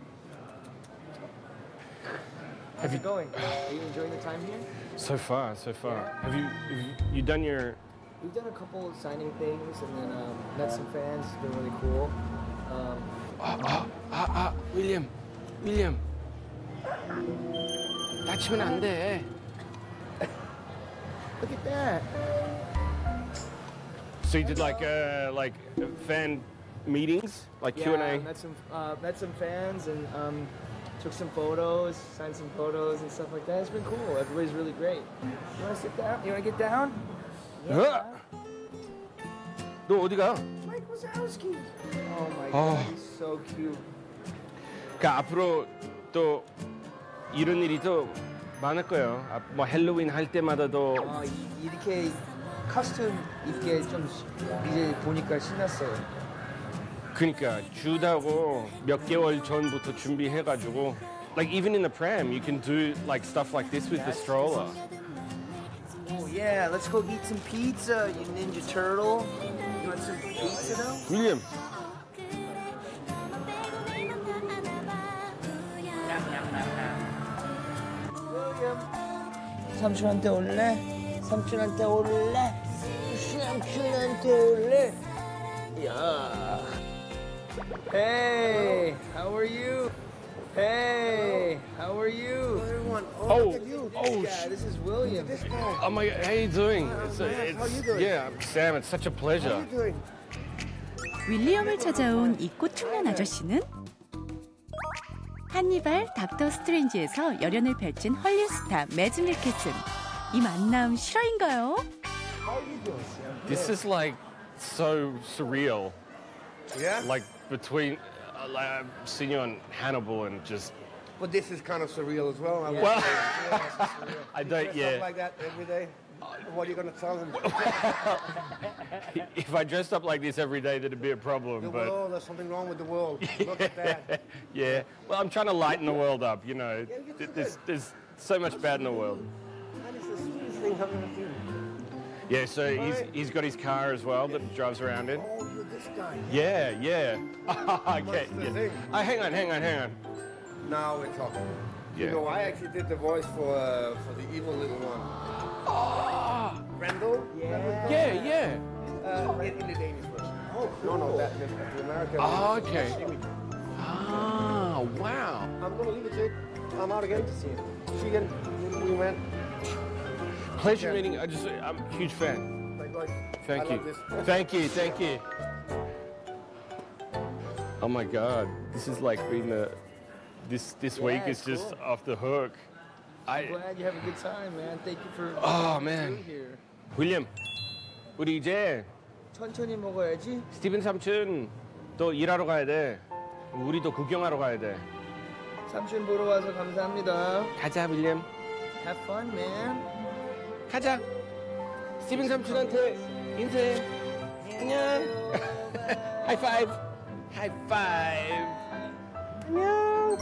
Speaker 8: How's it going? Are you enjoying the time here?
Speaker 11: So far, so far. Have you have you, you done your?
Speaker 8: We've done a couple signing things and then um, met some fans. It's been really cool. Um,
Speaker 11: 아, 아, 아, 아, 윌리엄, 윌리엄. 다치면 안 돼.
Speaker 8: look at that.
Speaker 11: So you did like uh like fan meetings, like
Speaker 8: Yeah,
Speaker 11: Q and A.
Speaker 8: met some uh, met some fans and um, took some photos, signed some photos and stuff like that. It's been cool. Everybody's really great. You want to sit down? You want to get down?
Speaker 11: 으아! 너 어디가?
Speaker 8: Mike Wazowski. Oh my
Speaker 11: Oh.
Speaker 8: God, he's so cute.
Speaker 11: 그러니까 앞으로 또 이런 일이 또 많을 거예요. 아, 뭐 헬로윈 할 때마다도
Speaker 8: 아, 이- 이렇게 커스튬 입게 좀 이제 보니까 신났어요.
Speaker 11: 그러니까 주다고 몇 개월 전부터 준비해가지고 like even in the pram you can do like stuff like this with the stroller.
Speaker 8: Oh yeah, let's go eat some pizza, you Ninja Turtle. You want some pizza though?
Speaker 11: 윌리엄.
Speaker 8: 삼촌한테 올래? 삼촌한테 올래? 삼촌한테 올래? 야. Hey, how are you? Hey, how are you? Everyone,
Speaker 11: Oh,
Speaker 8: look at you.
Speaker 11: oh,
Speaker 8: This guy, this is William. This guy.
Speaker 11: Oh my God, how you doing? It's,
Speaker 8: man, how you
Speaker 11: it's,
Speaker 8: doing?
Speaker 11: yeah, Sam, it's such a pleasure.
Speaker 8: How you doing?
Speaker 5: 윌리엄을 찾아온 이 꽃중년 아저씨는 한니발 닥터 스트레인지에서 열연을 펼친 헐리우드 스타 매즈 밀켓슨. 이 만남 실화인가요?
Speaker 11: This is like so surreal.
Speaker 13: Yeah?
Speaker 11: Like between, uh, like, I've seen you on Hannibal and just.
Speaker 13: But this is kind of surreal as well. I would
Speaker 11: Well,
Speaker 13: say. Yeah, this is surreal.
Speaker 11: I
Speaker 13: You
Speaker 11: don't-
Speaker 13: dress
Speaker 11: yeah.
Speaker 13: up like that every day. What are you going to tell them?
Speaker 11: If I dressed up like this every day, that'd be a
Speaker 13: The
Speaker 11: problem. But
Speaker 13: world, there's something wrong with the world. Look at that.
Speaker 11: yeah, well, I'm trying to lighten the world up. You know, Th- there's, there's so much bad in the world.
Speaker 13: That is the sweetest thing I've ever seen.
Speaker 11: Yeah, so he's he's got his car as well that he drives around in.
Speaker 13: Oh, you're this guy.
Speaker 11: Yeah, yeah. okay.
Speaker 13: What's the
Speaker 11: Yeah.
Speaker 13: thing?
Speaker 11: Oh, hang on, hang on, hang on.
Speaker 13: Now we're talking.
Speaker 11: Yeah.
Speaker 13: You know, I actually did the voice for uh, for the evil little one.
Speaker 11: Oh,
Speaker 13: Randall?
Speaker 8: Yeah.
Speaker 11: yeah, yeah.
Speaker 13: Uh, in, in the Danish version. Oh, no, no, that, the, the American.
Speaker 11: Oh, okay.
Speaker 13: Jimmy.
Speaker 11: Ah, wow.
Speaker 13: I'm going to leave it to you. I'm out again to see you. See you again. We went.
Speaker 11: Pleasure
Speaker 13: Yeah.
Speaker 11: meeting. I just, I'm a huge fan.
Speaker 13: Likewise.
Speaker 11: Thank
Speaker 13: I
Speaker 11: you.
Speaker 13: love this.
Speaker 11: Thank you, thank you. Oh my God, this is like being the, this this
Speaker 8: Yeah,
Speaker 11: week
Speaker 8: it's
Speaker 11: is just
Speaker 8: cool.
Speaker 11: off the hook.
Speaker 8: I'm
Speaker 11: I,
Speaker 8: glad you have a good time, man. Thank you for
Speaker 11: Oh,
Speaker 8: being
Speaker 11: man.
Speaker 8: here.
Speaker 11: 윌리엄, 우리 이제
Speaker 8: 천천히 먹어야지.
Speaker 11: 스티븐 삼촌 또 일하러 가야 돼. 우리도 구경하러 가야 돼.
Speaker 8: 삼촌 보러 와서 감사합니다.
Speaker 11: 가자, 윌리엄.
Speaker 8: Have fun, man.
Speaker 11: 가자. 스티븐 삼촌한테 인사해. 안녕. 하이파이브. 하이파이브. 안녕.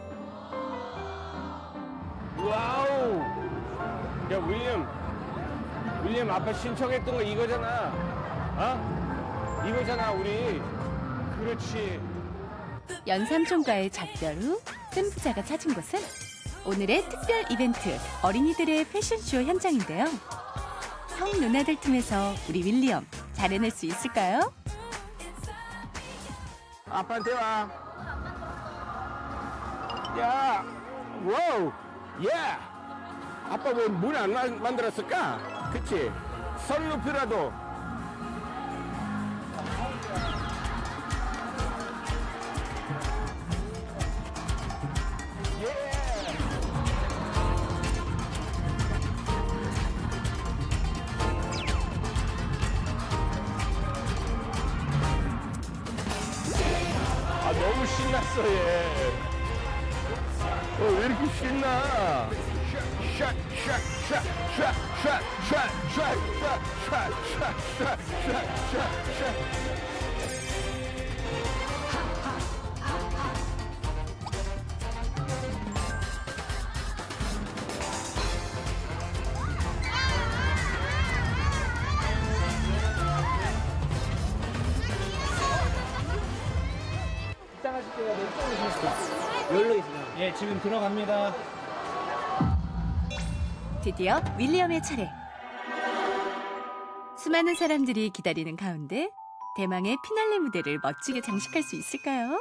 Speaker 11: 와우. 야, 윌리엄. 윌리엄 아까 신청했던 거 이거잖아. 어? 이거잖아, 우리. 그렇지.
Speaker 5: 연삼촌과의 작별 후 샘부자가 찾은 곳은 오늘의 특별 이벤트 어린이들의 패션쇼 현장인데요. 형 누나들 틈에서 우리 윌리엄 잘 해낼 수 있을까요?
Speaker 11: 아빠한테 와. 야, 와우, 야. 아빠 뭐 문 안 만들었을까? 그치? 선루프라도. 아, 너무 신났어, 얘. 어, 왜 이렇게 신나? 샷, 샷, 샷, 샷, 샷, 샷, 샷, 샷, 샷, 샷, 샷, 샷, 샷.
Speaker 8: 입장하실 때가 왼쪽으로 오시겠습니다. 열로 있으면. 예, 지금 들어갑니다.
Speaker 5: 드디어 윌리엄의 차례. 수많은 사람들이 기다리는 가운데 대망의 피날레 무대를 멋지게 장식할 수 있을까요?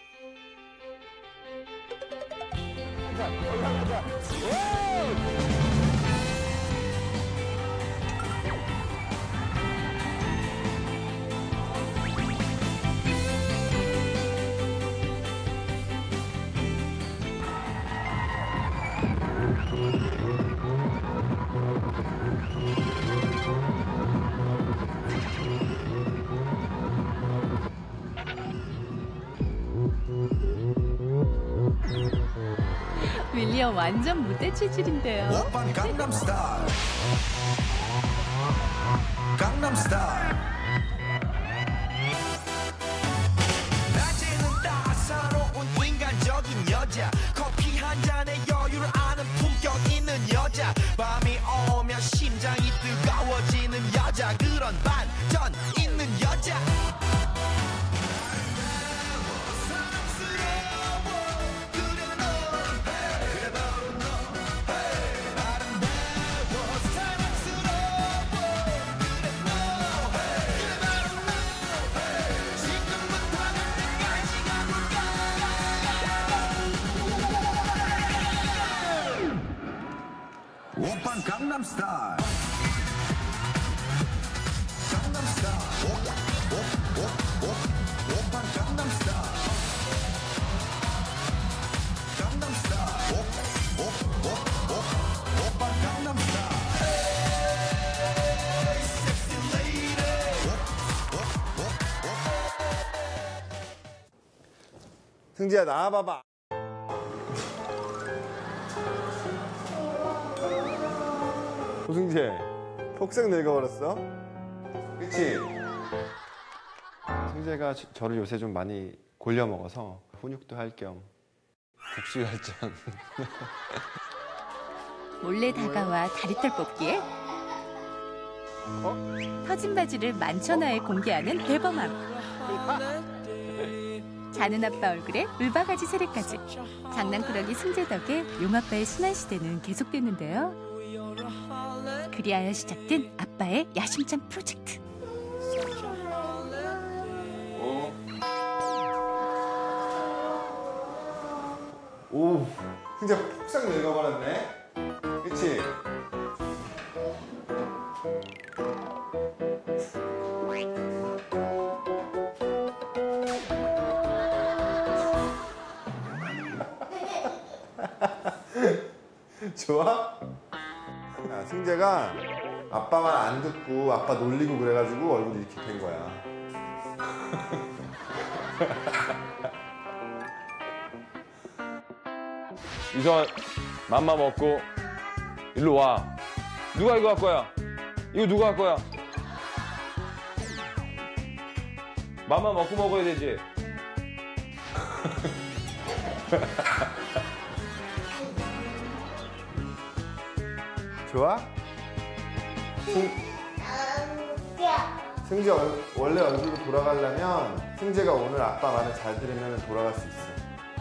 Speaker 11: 자, 올라가자.
Speaker 5: 윌리엄 완전 무대 체질인데요.
Speaker 14: 강남스타일 강남스타일 낮에는 따사로운 인간적인 여자 커피 한 잔에 여유를 아는 품격 있는 여자 밤이 오면 심장이 뜨거워지는 여자 그런 반전 있는 여자 오빤 강남스타일 강남스타일 오빤 강남스타일 강남스타일 오빤 강남스타일 섹시 레이디
Speaker 15: 승지야 나와봐봐. 조승재 폭삭 늙어버렸어? 그치?
Speaker 16: 승재가 저- 저를 요새 좀 많이 골려 먹어서 훈육도 할 겸 복수열전.
Speaker 5: 몰래 다가와 다리털 뽑기에 터진 바지를 만천하에 공개하는 대범함. 자는 아빠 얼굴에 울바가지 세례까지. 장난꾸러기 승재 덕에 용아빠의 순환 시대는 계속됐는데요. 그리하여 시작된 아빠의 야심찬 프로젝트.
Speaker 15: 오, 진짜 폭삭 늙어버렸네. 그치? 좋아? 야, 승재가 아빠 말 안 듣고 아빠 놀리고 그래가지고 얼굴이 이렇게 된 거야.
Speaker 17: 이성아, 맘마 먹고 일로 와. 누가 이거 할 거야? 이거 누가 할 거야? 맘마 먹고 먹어야 되지.
Speaker 15: 좋아? 승... 승재 얼, 원래 얼굴로 돌아가려면 승재가 오늘 아빠 말을 잘 들으면 돌아갈 수 있어.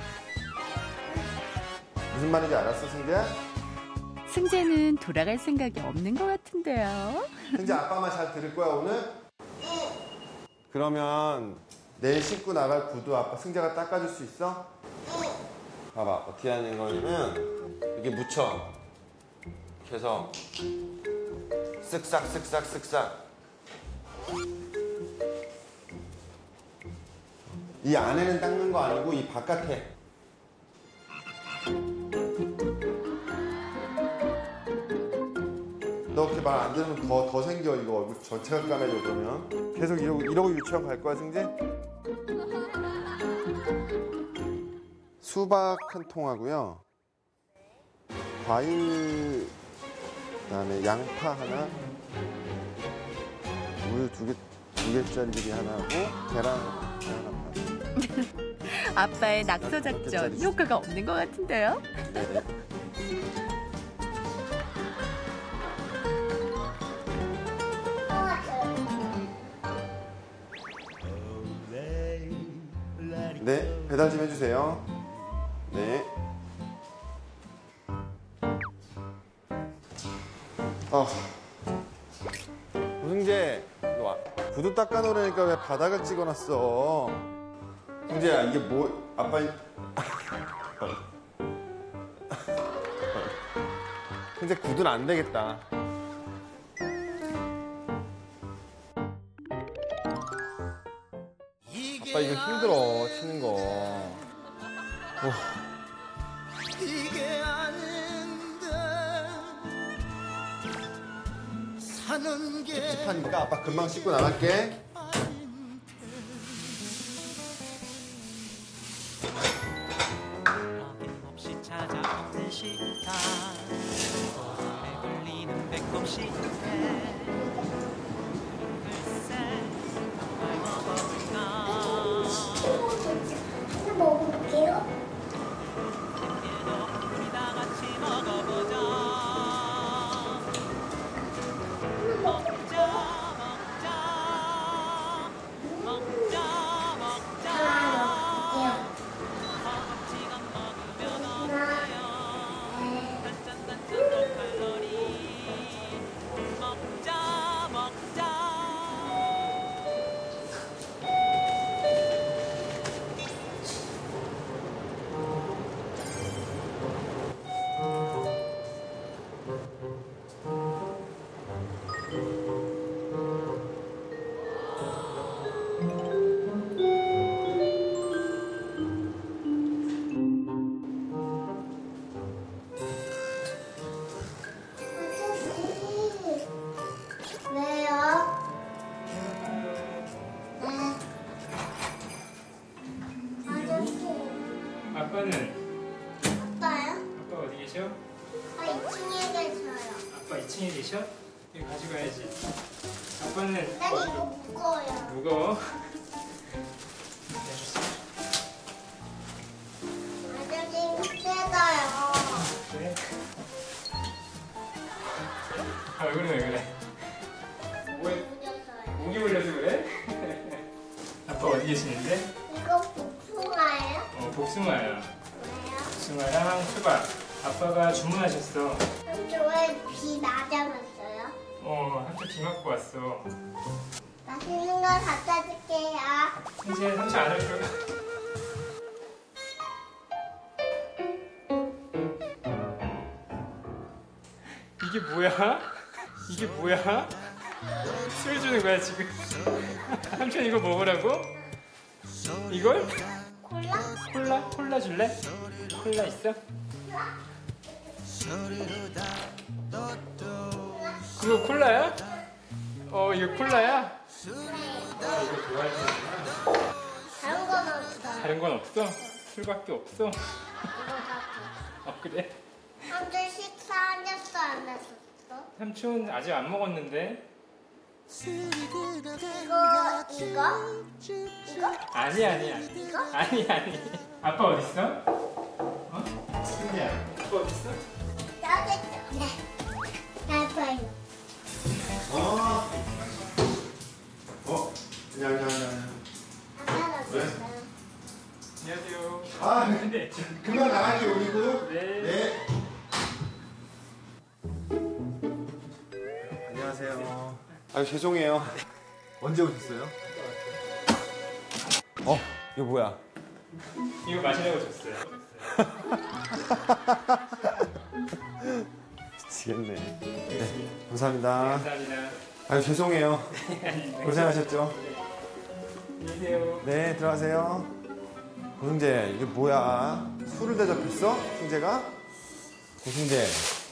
Speaker 15: 무슨 말인지 알았어, 승재야?
Speaker 5: 승재는 돌아갈 생각이 없는 것 같은데요.
Speaker 15: 승재 아빠 말 잘 들을 거야, 오늘? 그러면 내일 신고 나갈 구두 아빠 승재가 닦아줄 수 있어? 봐봐, 어떻게 하는 거냐면 이렇게 묻혀. 이렇게 해서 쓱싹 쓱싹 쓱싹. 이 안에는 닦는 거 아니고 이 바깥에. 너 그렇게 말 안 들으면 더, 더 생겨. 이거 얼굴 전체가 까매져 그러면. 계속 이러고, 이러고 유치원 갈 거야 승재? 수박 한 통하고요. 과일, 그다음에 양파 하나, 우유 두 개, 두 개짜리들이 하나 하고 계란 하나.
Speaker 5: 아빠의 낙서 작전 효과가 없는 것 같은데요?
Speaker 15: 네네. 네, 배달 좀 해주세요. 네. 어. 승재, 이리 와. 구두 닦아놓으니까 왜 바닥을 찍어놨어? 승재야, 이게 뭐, 아빠. 승재, 구두는 안 되겠다. 아빠 이거 힘들어, 치는 거. 어.
Speaker 14: 이게 아닌데 사는 게
Speaker 15: 찝찝하니까 아빠 금방 씻고 나갈게.
Speaker 14: 없이 찾아오는 시간 오래 걸리는 배꼽 시계 글쎄 뭘 먹어볼까
Speaker 2: 먹어볼게요.
Speaker 14: 우리 다 같이 먹어보자 먹자 먹자 먹자 먹자 허겁지겁 먹으면 어때요 단짠단짠 칼로리 먹자 먹자
Speaker 2: 왜요? 네. 아저씨,
Speaker 18: 아빠는?
Speaker 2: 아빠요?
Speaker 18: 아빠 어디 계셔?
Speaker 2: 아, 이 층에 계셔요.
Speaker 18: 아빠 이 층에 계셔? 이거 가져가야지. 아빠는?
Speaker 2: 난 이거 무거워요.
Speaker 18: 무거워?
Speaker 2: 아저씨, 세다요.
Speaker 18: 그래? 아, 왜 그래, 왜 그래? 뭐에? 목이 물려서 그래? 아빠 어디 계시는데?
Speaker 2: 이거 복숭아예요?
Speaker 18: 어, 복숭아야.
Speaker 2: 왜요?
Speaker 18: 복숭아랑 수박. 아빠가 주문하셨어.
Speaker 2: 삼촌 왜비 맞아봤어요?
Speaker 18: 어, 한쪽 비 맞고 왔어.
Speaker 2: 맛있는 거 갖다 줄게요.
Speaker 18: 이제 삼촌 안 할 거야. 이게 뭐야? 이게 뭐야? 술 주는 거야 지금? 삼촌 이거 먹으라고? 이걸?
Speaker 2: 콜라?
Speaker 18: 콜라? 콜라 줄래? 콜라 있어? 그거 콜라야? 어 이거 콜라야? 아 이거 좋아하는구나.
Speaker 2: 다른 건 없어요.
Speaker 18: 다른 건 없어? 술밖에 없어?
Speaker 2: 이거 다
Speaker 18: 어 그래?
Speaker 2: 삼촌 식사 안 했어 안 했었어?
Speaker 18: 삼촌 아직 안 먹었는데?
Speaker 2: 이거 이거? 이거?
Speaker 18: 아니 아니 아니
Speaker 2: 이거?
Speaker 18: 아니 아니 아빠 어딨어? 어? 승리야 아빠 어딨어?
Speaker 2: 여기 있어. 네. 아빠요.
Speaker 15: 어? 어? 그냥, 그냥, 그냥.
Speaker 2: 아빠가
Speaker 15: 왜?
Speaker 2: 있어요.
Speaker 18: 안녕하세요.
Speaker 15: 아,
Speaker 18: 네.
Speaker 15: 그만 나가게 올리고.
Speaker 18: 네.
Speaker 15: 네. 안녕하세요. 아유, 죄송해요. 언제 오셨어요? 어, 이거 뭐야?
Speaker 18: 이거 마시라고 줬어요.
Speaker 15: 미치겠네. 네, 감사합니다.
Speaker 18: 감사합니다.
Speaker 15: 아유, 죄송해요. 고생하셨죠?
Speaker 18: 안녕히 계세요.
Speaker 15: 네, 들어가세요. 고승재, 이게 뭐야? 술을 대접했어? 승재가? 고승재.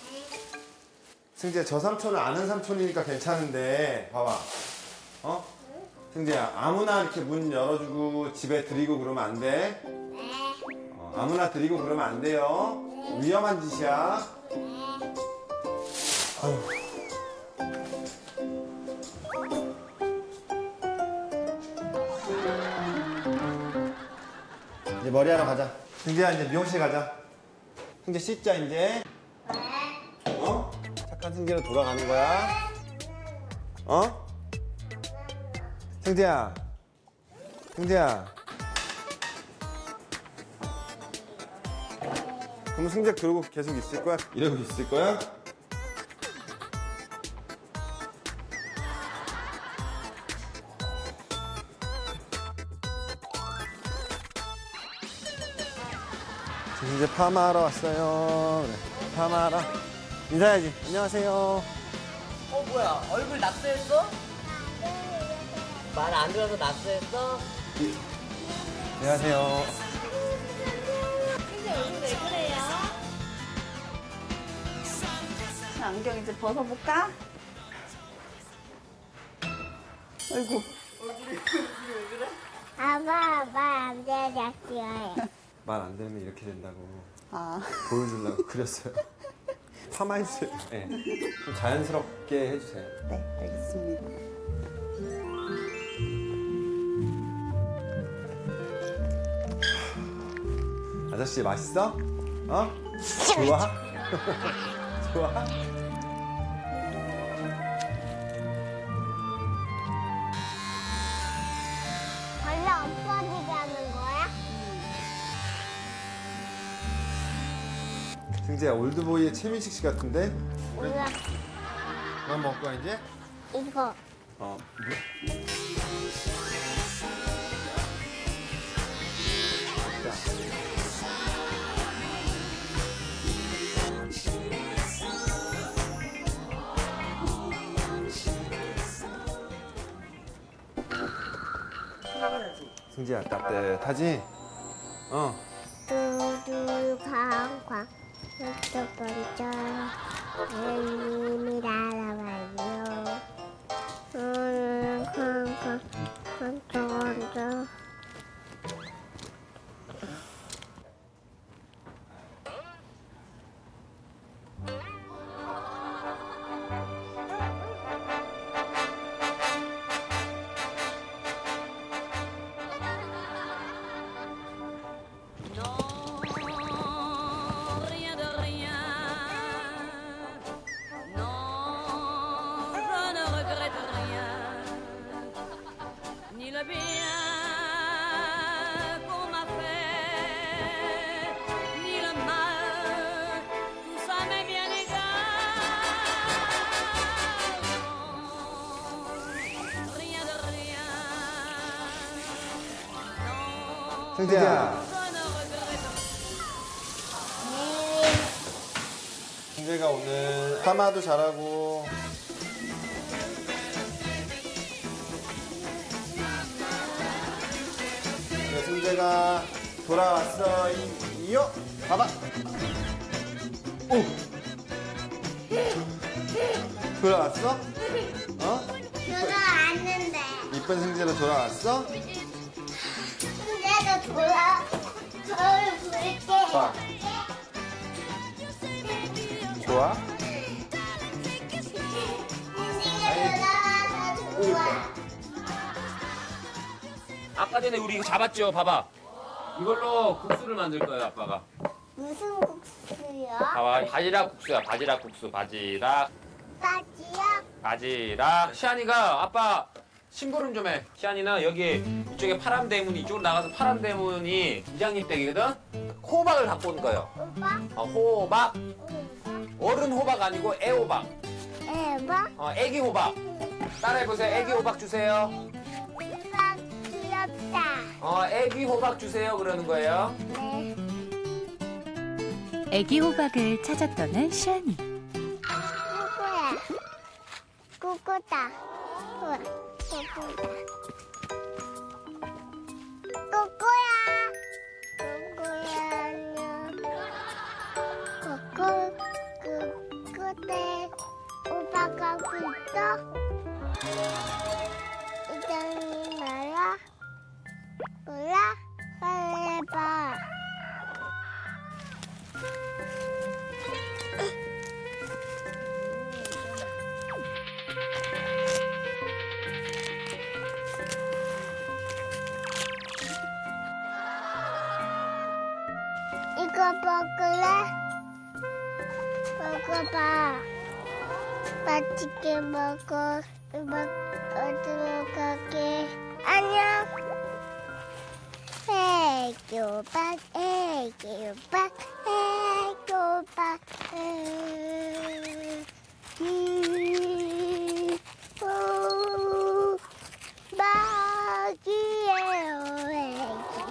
Speaker 15: 승재, 저 삼촌은 아는 삼촌이니까 괜찮은데, 봐봐. 어? 승재야, 아무나 이렇게 문 열어주고 집에 들이고 그러면 안 돼? 어, 아무나 들이고 그러면 안 돼요. 위험한 짓이야. 아유. 이제 머리하러 가자. 승재야, 이제 미용실 가자. 승재 씻자, 이제. 어? 착한 승재로 돌아가는 거야. 어? 승재야. 승재야. 그럼 승재 그러고 계속 있을 거야? 이러고 있을 거야? 이제 파마하러 왔어요. 그래. 파마하러. 인사해야지. 안녕하세요.
Speaker 19: 어 뭐야 얼굴 낙서했어? 말 안 들어서 낙서했어?
Speaker 15: 안녕하세요.
Speaker 3: 근데 얼굴 왜 그래요? 안경 이제 벗어볼까? 아이고.
Speaker 19: 얼굴이 왜 그래?
Speaker 2: 아빠, 아빠, 안 돼, 잡지요.
Speaker 15: 말 안 되면 이렇게 된다고
Speaker 3: 아.
Speaker 15: 보여주려고 그렸어요. 파마해주세요. 네. 좀 자연스럽게 해주세요.
Speaker 3: 네, 알겠습니다.
Speaker 15: 아저씨 맛있어? 어? 좋아? 좋아?
Speaker 2: 원래 엎어지게 하는 거야?
Speaker 15: 승재야, 올드보이의 최민식 씨 같은데?
Speaker 2: 몰라.
Speaker 15: 그만 먹을 거야, 이제?
Speaker 2: 이거.
Speaker 15: 어. 승재야, 따뜻하지? 어.
Speaker 2: 두두광광 번쩍번쩍 햇님이 날아와요. 오늘은 쾅쾅 번쩍번쩍.
Speaker 15: 승재야. 승재가 오늘 파마도 잘하고 그래, 승재가 돌아왔어. 이, 이요. 봐봐. 오. 돌아왔어? 어?
Speaker 2: 돌아왔는데.
Speaker 15: 이쁜 승재로 돌아왔어?
Speaker 2: 내가 돌아 저를 부를게.
Speaker 15: 봐. 좋아?
Speaker 4: 아까 전에 우리 이거 잡았죠? 봐봐. 이걸로 국수를 만들 거예요, 아빠가.
Speaker 2: 무슨 국수요?
Speaker 4: 봐봐, 바지락 국수야, 바지락 국수, 바지락.
Speaker 2: 바지락?
Speaker 4: 바지락. 시안이가 아빠 심부름 좀 해. 시안이는 여기 이쪽에 파란 대문이 이쪽으로 나가서 파란 대문이 이장님 댁이거든? 호박을 갖고 온 거예요.
Speaker 2: 호박?
Speaker 4: 어, 호박. 어른 호박 아니고 애호박.
Speaker 2: 애호박?
Speaker 4: 어, 애기 호박. 따라해보세요. 애기 호박 주세요.
Speaker 2: 호박 귀엽다.
Speaker 4: 어, 애기 호박 주세요 그러는 거예요.
Speaker 2: 네.
Speaker 5: 애기 호박을 찾아 떠난 시안이.
Speaker 2: 누구야? 꾸꾸다. 우와, 꾸꾸다. 꾸꾸야. 꾸꾸야, 안녕. 꾸꾸, 꾸꾸대. 오빠 가고 있어? 이장님 알아? 몰라? 빨리 해봐. 이거 먹을래? 먹어봐. 맛있게 먹어. 음악 어디로 가게? 안녕. 애기 오빠, 애기 오빠, 애기 오빠. 애기 오빠기예요, 애기.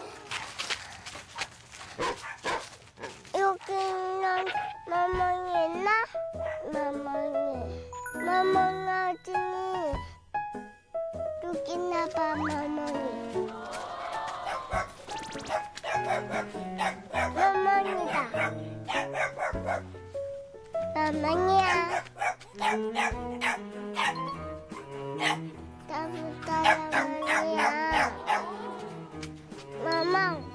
Speaker 2: 여기는 마멍이 있나? 마멍이. 마멍 어디니? 여기 있나봐, 마멍이. 마멍이다. 마멍이야. 따뜻하야, 마멍이야. 마멍.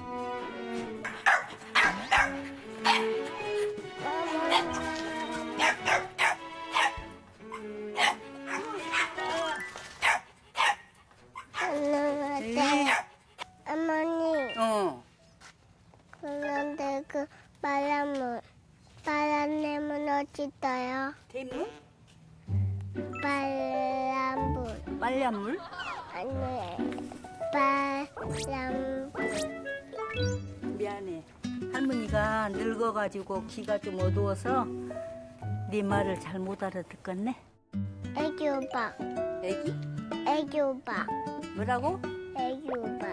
Speaker 2: 어머니.
Speaker 20: 어.
Speaker 2: 그런데 그 바람물, 바람내문 어디 있어요?
Speaker 20: 대물?
Speaker 2: 바람물.
Speaker 20: 빨래물?
Speaker 2: 아니, 바람물.
Speaker 20: 미안해. 할머니가 늙어가지고 귀가 좀 어두워서 네 말을 잘 못 알아듣겠네.
Speaker 2: 애기 오빠.
Speaker 20: 애기?
Speaker 2: 애기 오빠.
Speaker 20: 뭐라고?
Speaker 2: 애기 오빠.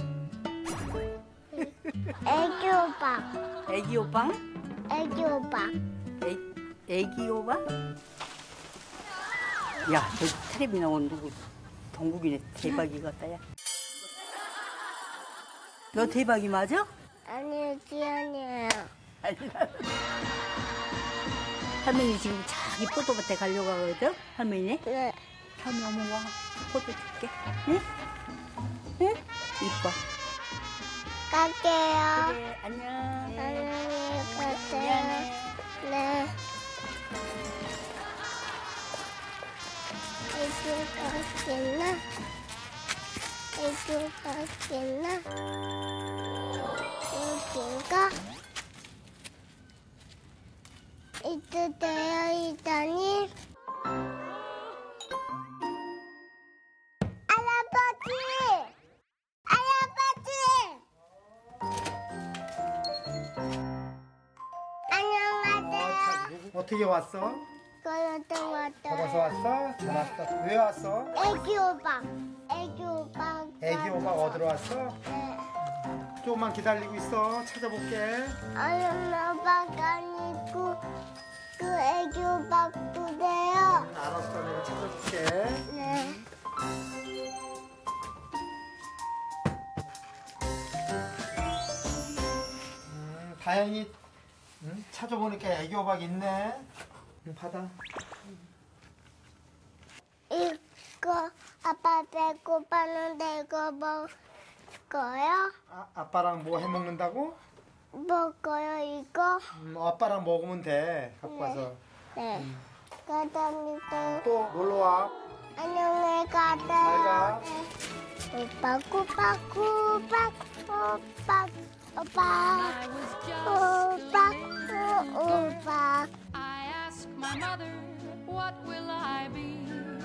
Speaker 2: 애기 오빠.
Speaker 20: 애기 오빠?
Speaker 2: 애기 오빠.
Speaker 20: 애, 애기 오빠? 야, 저 텔레비 나온 누구 동국이네. 대박이 같다, 야. 너 대박이 맞아?
Speaker 2: 아니요, 지연이에요.
Speaker 20: 할머니 지금 자기 포도밭에 가려고 하거든? 할머니네?
Speaker 2: 네.
Speaker 20: 다음에 어머 와. 포도 줄게. 응? 응? 이뻐.
Speaker 2: 갈게요.
Speaker 20: 그래, 안녕.
Speaker 2: 안녕히 가세요.
Speaker 20: 미안해.
Speaker 2: 네. 애기 갔겠나? 애기 갔겠나? 여긴가? 이때 되어 있다니? 할아버지! 할아버지! 안녕하세요.
Speaker 9: 어떻게 왔어?
Speaker 2: 걸어서 왔어요.
Speaker 9: 걸어서 왔어? 잘 왔어. 왜 왔어?
Speaker 2: 애기 오빠. 애기 오빠.
Speaker 9: 애기 오빠 어디로 왔어?
Speaker 2: 네.
Speaker 9: 조금만 기다리고 있어. 찾아볼게.
Speaker 2: 얼른 오빠가 아니고 그 애기 오빠도 돼요.
Speaker 9: 알았어, 내가 찾아줄게.
Speaker 2: 네.
Speaker 9: 음, 다행히 응? 찾아보니까 애기 호박 있네. 응, 받아.
Speaker 2: 이거 아빠 배고파는데 이거 먹을 거요?
Speaker 9: 아, 아빠랑 뭐 해먹는다고?
Speaker 2: 먹어요 이거?
Speaker 9: 음, 아빠랑 먹으면 돼. 갖고
Speaker 2: 네.
Speaker 9: 와서.
Speaker 2: 네.
Speaker 9: 음.
Speaker 2: 감사합니다.
Speaker 9: 또 놀러 와.
Speaker 2: 안녕히
Speaker 9: 잘
Speaker 2: 가세요.
Speaker 9: 가.
Speaker 2: 오빠 오빠 오빠 오빠 오빠 오빠 오빠.
Speaker 21: I ask my mother, what will I be?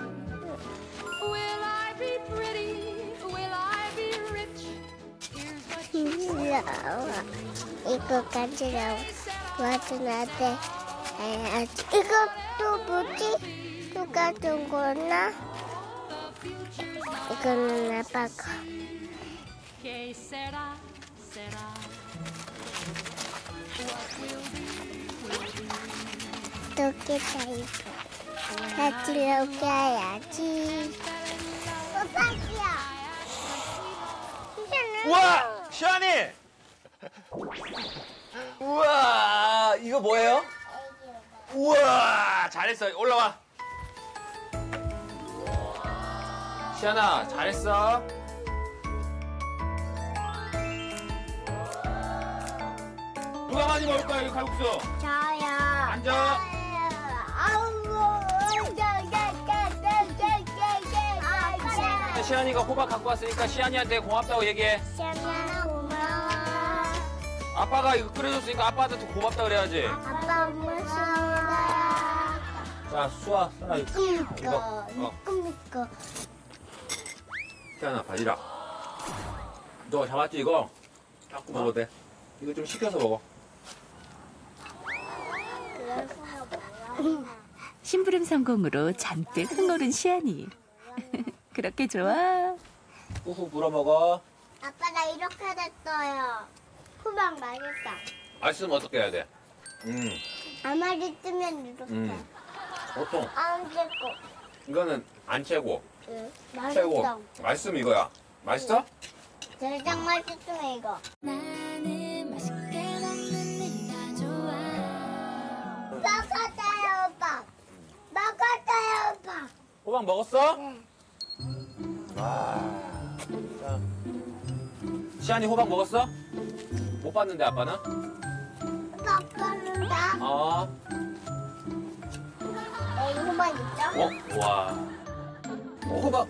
Speaker 21: Will I be pretty? Will I be rich? Here's what she said.
Speaker 2: 이거 가지라고 와준한테 해야지. 이거 또 뭐지? 누가 준 거나? 이거는 아빠 거.
Speaker 21: Que será, será. What will be, will be.
Speaker 2: 이렇게 다 같이 이렇게 해야지. 오빠야.
Speaker 4: 우와! 시안이! 우와! 이거 뭐예요? 우와! 잘했어. 올라와. 시안아, 잘했어. 누가 많이 먹을 거야, 이 칼국수?
Speaker 2: 저요.
Speaker 4: 앉아. 시안이가 호박 갖고 왔으니까 시안이한테 고맙다고 얘기해.
Speaker 2: 시안아 고마워.
Speaker 4: 아빠가 이거 끓여줬으니까 아빠한테 고맙다 그래야지.
Speaker 2: 아빠 고맙습니다.
Speaker 4: 자, 수아, 수아 이거.
Speaker 2: 이거
Speaker 4: 어.
Speaker 2: 이거 이거.
Speaker 4: 시안아, 바지락. 너 잡았지 이거? 자꾸 먹어도 돼. 이거 좀 식혀서 먹어.
Speaker 5: 심부름 성공으로 잔뜩 흥얼은 시안이. 그렇게 좋아.
Speaker 4: 후후 불어 먹어.
Speaker 2: 아빠 나 이렇게 됐어요. 호박 맛있다.
Speaker 4: 맛있으면 어떻게 해야 돼? 음,
Speaker 2: 아마리 뜨면 이렇게.
Speaker 4: 음. 보통
Speaker 2: 안 됐고.
Speaker 4: 이거는 안 채고,
Speaker 2: 응.
Speaker 4: 채고.
Speaker 2: 맛있어.
Speaker 4: 맛있으면 이거야. 맛있어?
Speaker 2: 대장 맛있으면 이거.
Speaker 21: 나는 맛있게 먹는 네가 좋아.
Speaker 2: 먹었어요 오빠. 먹었어요 오빠.
Speaker 4: 호박 먹었어? 네. 와. 자. 시안이 호박 먹었어? 못 봤는데 아빠는?
Speaker 2: 먹었는데.
Speaker 4: 어.
Speaker 2: 여기 호박 있죠?
Speaker 4: 어? 와. 어, 호박.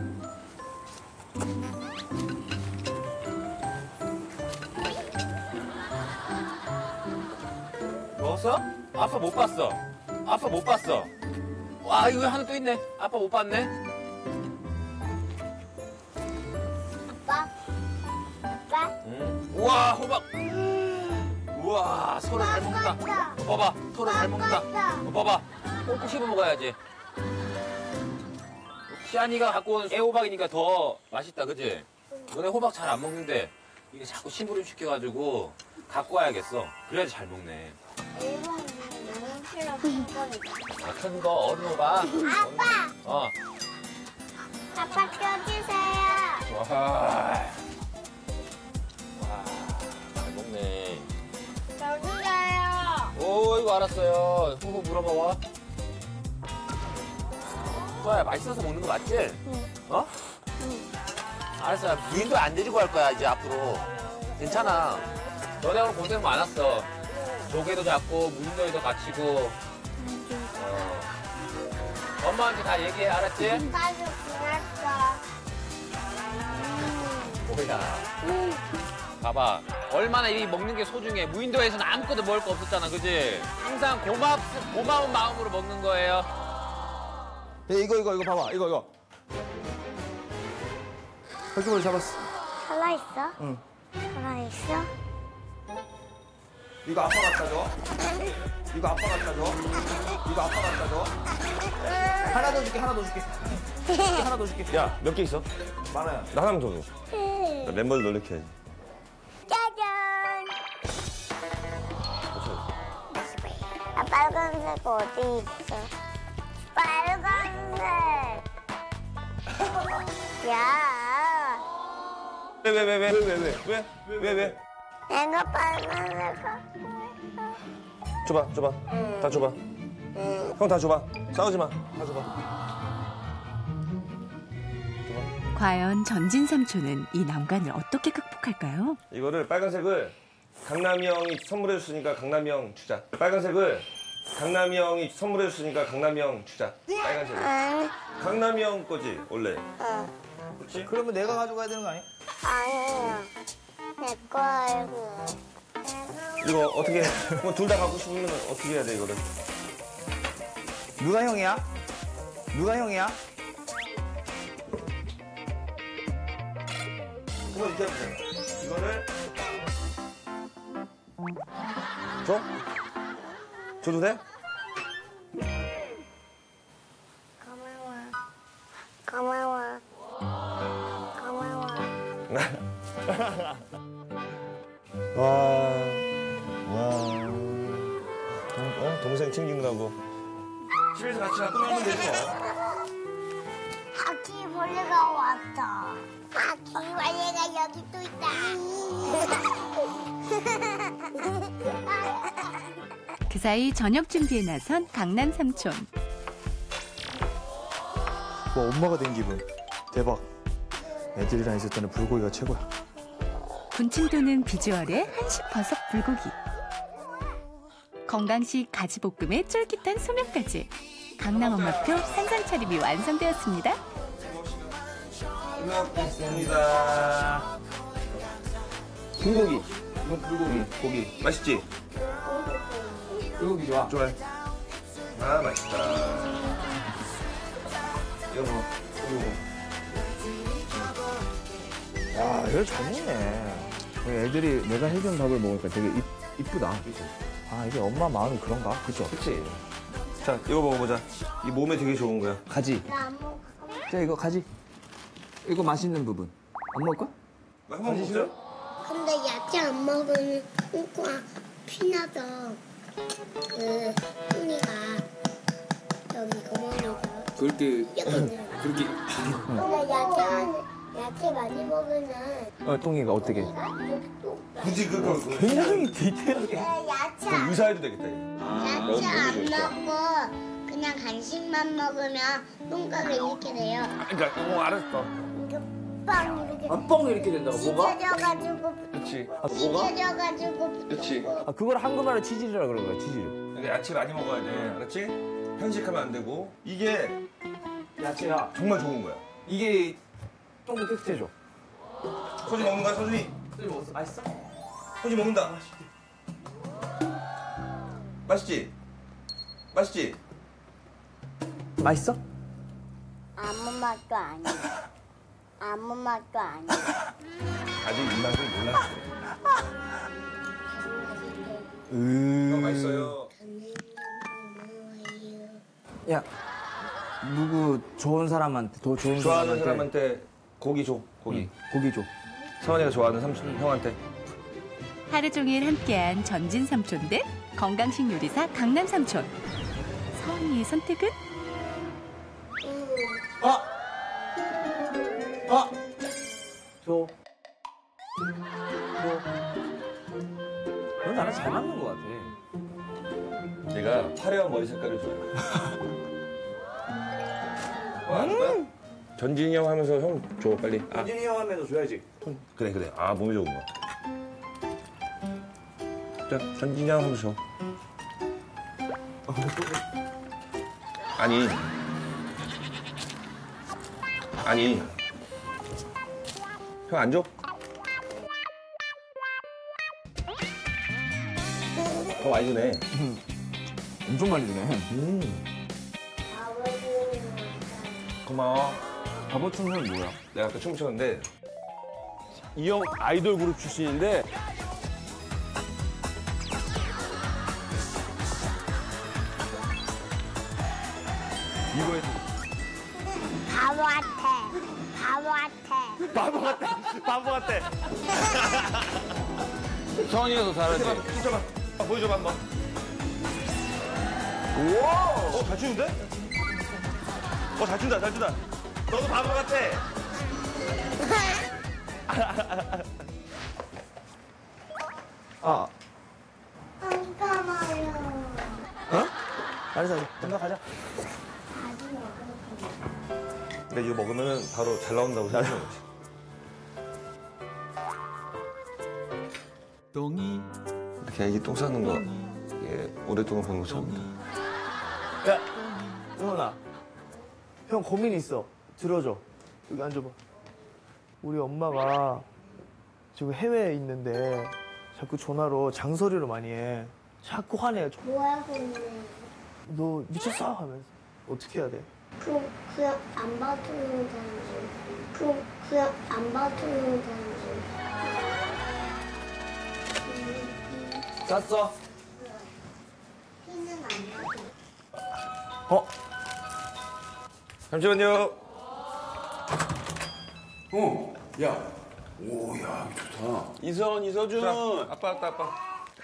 Speaker 4: 먹었어? 아빠 못 봤어. 아빠 못 봤어. 와, 이거 하나 또 있네. 아빠 못 봤네.
Speaker 2: 아빠. 아빠.
Speaker 4: 응. 우와, 호박. 우와, 서로 잘 먹는다. 어, 봐봐, 서로 잘 먹는다. 어, 봐봐, 꼭꼭 씹어 먹어야지. 시안이가 갖고 온 애호박이니까 더 맛있다, 그지? 너네 호박 잘 안 먹는데 이게 자꾸 심부름 시켜가지고 갖고 와야겠어. 그래야지 잘 먹네.
Speaker 2: 일본 너무 싫어. 이거니까.
Speaker 4: 아, 큰 거, 어른 호박.
Speaker 2: 아빠.
Speaker 4: 어.
Speaker 2: 아빠 껴주세요.
Speaker 4: 와. 와, 잘 먹네.
Speaker 2: 껴주세요.
Speaker 4: 오, 이거 알았어요. 후후 물어먹어. 수아야, 맛있어서 먹는 거 맞지?
Speaker 2: 응.
Speaker 4: 어?
Speaker 2: 응.
Speaker 4: 알았어. 무인도 안 데리고 갈 거야, 이제 앞으로. 괜찮아. 너네 오늘 고생 많았어. 조개도 잡고, 무인도에도 갇히고. 어. 엄마한테 다 얘기해, 알았지?
Speaker 2: 아빠도 그랬어.
Speaker 4: 뭐야. 봐봐. 얼마나 이 먹는 게 소중해. 무인도에서는 아무것도 먹을 거 없었잖아, 그지? 항상 고맙, 고마운 마음으로 먹는 거예요.
Speaker 8: 야, 이거 이거 이거 봐봐. 이거 이거. 헐주머니 잡았어.
Speaker 2: 살아있어?
Speaker 8: 응.
Speaker 2: 살아있어?
Speaker 8: 이거 아빠 갖다 줘. 이거 아빠 갖다 줘. 이거 아빠 갖다 줘. 하나 더 줄게. 하나 더 줄게. 하나 더 줄게.
Speaker 6: 야, 몇 개 있어?
Speaker 8: 많아요.
Speaker 6: 나 하나만 더 줘. 나 멤버들 놀래켜야지.
Speaker 2: 짜잔! 아, 빨간색 어디 있어? 빨간색! 야!
Speaker 6: 왜, 왜, 왜, 왜, 왜, 왜, 왜, 왜, 왜?
Speaker 2: 내가 빨간색
Speaker 6: 줘봐, 줘봐. 다 줘봐. 형 다 줘봐. 싸우지 마. 다 줘봐.
Speaker 5: 과연 전진 삼촌은 이 난관을 어떻게 극복할까요?
Speaker 6: 이거를 빨간색을 강남이 형이 선물해 줬으니까 강남이 형 주자. 빨간색을 강남이 형이 선물해 줬으니까 강남이 형 주자. 빨간색을. 강남이 형 거지, 원래. 그렇지?
Speaker 8: 그러면 내가 가져가야 되는 거 아니야?
Speaker 2: 아니야. 내 거야.
Speaker 6: 이거 어떻게, 뭐 둘 다 갖고 싶으면 어떻게 해야 돼, 이거를?
Speaker 8: 누가 형이야? 누가 형이야?
Speaker 6: 그거 이렇게 하면 돼. 이거를 줘? 줘도 돼?
Speaker 2: 고마워. 고마워. 고마워.
Speaker 6: 와, 와. 동, 어? 동생 챙기느라고. 집에서 같이 놔두면 되지 뭐.
Speaker 2: 바퀴벌레가 왔다. 바퀴벌레가 여기 또 있다.
Speaker 5: 그 사이 저녁 준비에 나선 강남 삼촌.
Speaker 8: 와, 엄마가 된 기분. 대박. 애들이랑 있을 때는 불고기가 최고야.
Speaker 5: 군침 도는 비주얼의 한식버섯 불고기. 건강식 가지볶음에 쫄깃한 소면까지. 강남 엄마표 한상 차림이 완성되었습니다.
Speaker 6: 먹겠습니다.
Speaker 8: 불고기. 이건 불고기.
Speaker 6: 응, 고기. 맛있지?
Speaker 8: 불고기 좋아.
Speaker 6: 좋아해. 아, 맛있다. 이거 뭐, 이거 뭐.
Speaker 8: 야, 이거 잘 먹네. 애들이 내가 해준 밥을 먹으니까 되게 이, 이쁘다. 아, 이게 엄마 마음이 그런가? 그쵸?
Speaker 6: 그치? 자, 이거 먹어보자. 이 몸에 되게 좋은 거야.
Speaker 8: 가지. 자, 이거 가지. 이거 맛있는 부분. 안 먹을 거야?
Speaker 6: 한번 먹자.
Speaker 2: 근데 야채 안 먹으면 콩콩 피나서 그 손이가 여기 구멍에서
Speaker 8: 그렇게,
Speaker 2: 그렇게.
Speaker 8: 그렇게.
Speaker 2: 근데 야채 야채 많이 먹으면
Speaker 8: 어, 똥이가 어떻게?
Speaker 6: 굳이 그거
Speaker 8: 굉장히 디테일하게.
Speaker 2: 야채
Speaker 6: 그럼 의사해도 되겠다. 이거.
Speaker 2: 야채 안 먹고 그냥 간식만 먹으면 똥가루 이렇게 돼요.
Speaker 6: 그러니까, 어, 알았어.
Speaker 2: 빵 이렇게.
Speaker 8: 아, 뻥 이렇게 된다고? 뭐가?
Speaker 2: 찢어져가지고.
Speaker 6: 그렇지.
Speaker 8: 아, 뭐가?
Speaker 2: 찢어져가지고.
Speaker 6: 그렇지.
Speaker 8: 아, 그걸 한국말로 치질이라 그러는 거야, 치질.
Speaker 6: 그러니까 야채 많이 먹어야 돼. 알았지? 편식하면 안 되고. 이게
Speaker 8: 야채야.
Speaker 6: 정말 좋은 거야.
Speaker 8: 이게 똥 깨끗해져.
Speaker 6: 소준이 먹는 거야, 소준이?
Speaker 8: 소준이 먹었어? 맛있어?
Speaker 6: 소준이 먹는다. 맛있지? 맛있지?
Speaker 8: 맛있어?
Speaker 2: 아무 맛도 아니야. 아무 맛도 아니야.
Speaker 6: 아직 이 맛을 몰랐어.
Speaker 8: 음.
Speaker 6: 어, 맛있어요.
Speaker 8: 야, 누구 좋은 사람한테, 더 좋은
Speaker 6: 좋아하는
Speaker 8: 사람한테,
Speaker 6: 사람한테 고기 줘, 고기.
Speaker 8: 응, 고기 줘.
Speaker 6: 서원이가 좋아하는 삼촌, 형한테.
Speaker 5: 하루 종일 함께한 전진 삼촌 대 건강식 요리사 강남 삼촌. 서은이의 선택은?
Speaker 8: 아! 아! 줘. 줘. 넌 나랑 잘 맞는 것 같아.
Speaker 6: 얘가 화려한 머리 색깔을 좋아해. 어, 안 거야? 전진이 형 하면서 형 줘, 빨리. 아,
Speaker 8: 현진이 형 하면서 줘야지.
Speaker 6: 그래, 그래. 아, 몸에 좋은 거. 자, 전진이 형 하면서 줘. 아니. 아니. 형 안 줘? 더 많이 주네.
Speaker 8: 엄청 많이 주네.
Speaker 6: 음. 고마워.
Speaker 8: 바보 춤은 뭐야?
Speaker 6: 내가 아까 춤췄는데
Speaker 17: 이 형 아이돌 그룹 출신인데
Speaker 6: 이거에
Speaker 2: 바보 같아. 바보 같아.
Speaker 17: 바보 같아. 바보 같아. 서원이가 더 잘하지.
Speaker 6: 춤춰봐. 아, 보여줘봐 한번. 우와. 어, 잘 추는데? 어, 잘 춘다, 잘 춘다. 너도 바보 같아.
Speaker 8: 아,
Speaker 2: 잠깐만요.
Speaker 8: 어? 알았어, 잠깐 가자.
Speaker 6: 근데 이거 먹으면 바로 잘 나온다고 생각하는 거지. 이렇게 애기 똥 싸는 거 이게 오랫동안 본 거 처음이다.
Speaker 8: 야, 형아. 형 고민 있어. 들어줘. 여기 앉아봐. 우리 엄마가 지금 해외에 있는데 자꾸 전화로 장소리로 많이 해. 자꾸 화내.
Speaker 2: 뭐야, 근데.
Speaker 8: 너 미쳤어? 하면서. 어떻게 해야 돼?
Speaker 2: 그, 그냥 안 봐주는 건지. 그, 그냥 안 봐주는 건지.
Speaker 8: 쌌어?
Speaker 2: 피는 안 봐줘.
Speaker 8: 어?
Speaker 6: 잠시만요.
Speaker 9: 어, 야,
Speaker 17: 오, 야, 좋다. 이선, 이서준.
Speaker 6: 자, 아빠 왔다, 아빠.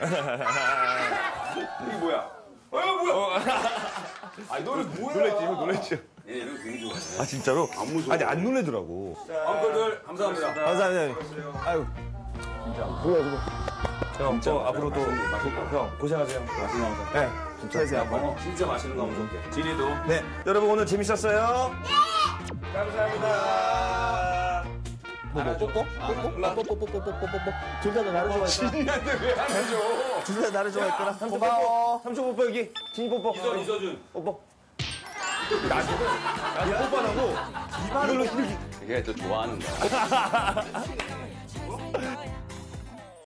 Speaker 17: 이게 뭐야? 어, 뭐야? 아니, 너는 뭐야?
Speaker 6: 놀랬지, 형 놀랬죠.
Speaker 17: 얘 이런 거 되게 좋아해.
Speaker 6: 아, 진짜로?
Speaker 17: 안 무서워.
Speaker 6: 아니, 안 놀래더라고.
Speaker 17: 엉클들, 감사합니다.
Speaker 9: 감사합니다. 아유. 수고, 수고.
Speaker 6: 형, 저 앞으로도 형 고생하세요.
Speaker 17: 맛있는 거 먹자.
Speaker 9: 네. 진짜
Speaker 17: 어, 진짜 맛있는 거 한번 먹게. 진이도.
Speaker 6: 네. 여러분 오늘 재밌었어요? 네. 감사합니다.
Speaker 9: 뽀뽀 뽀뽀 뽀뽀 뽀뽀 뽀뽀 뽀뽀 둘 다 나를 좋아했구나.
Speaker 17: 진이한테 왜 안 해줘?
Speaker 9: 둘 다 나를 좋아했구나. 고마워.
Speaker 6: 삼촌 뽀뽀 여기. 진이 뽀뽀.
Speaker 17: 이선, 이서준.
Speaker 6: 뽀뽀. 나도 나도 뽀뽀 안 하고 이걸로 이렇게.
Speaker 17: 이게 또 좋아하는 거야.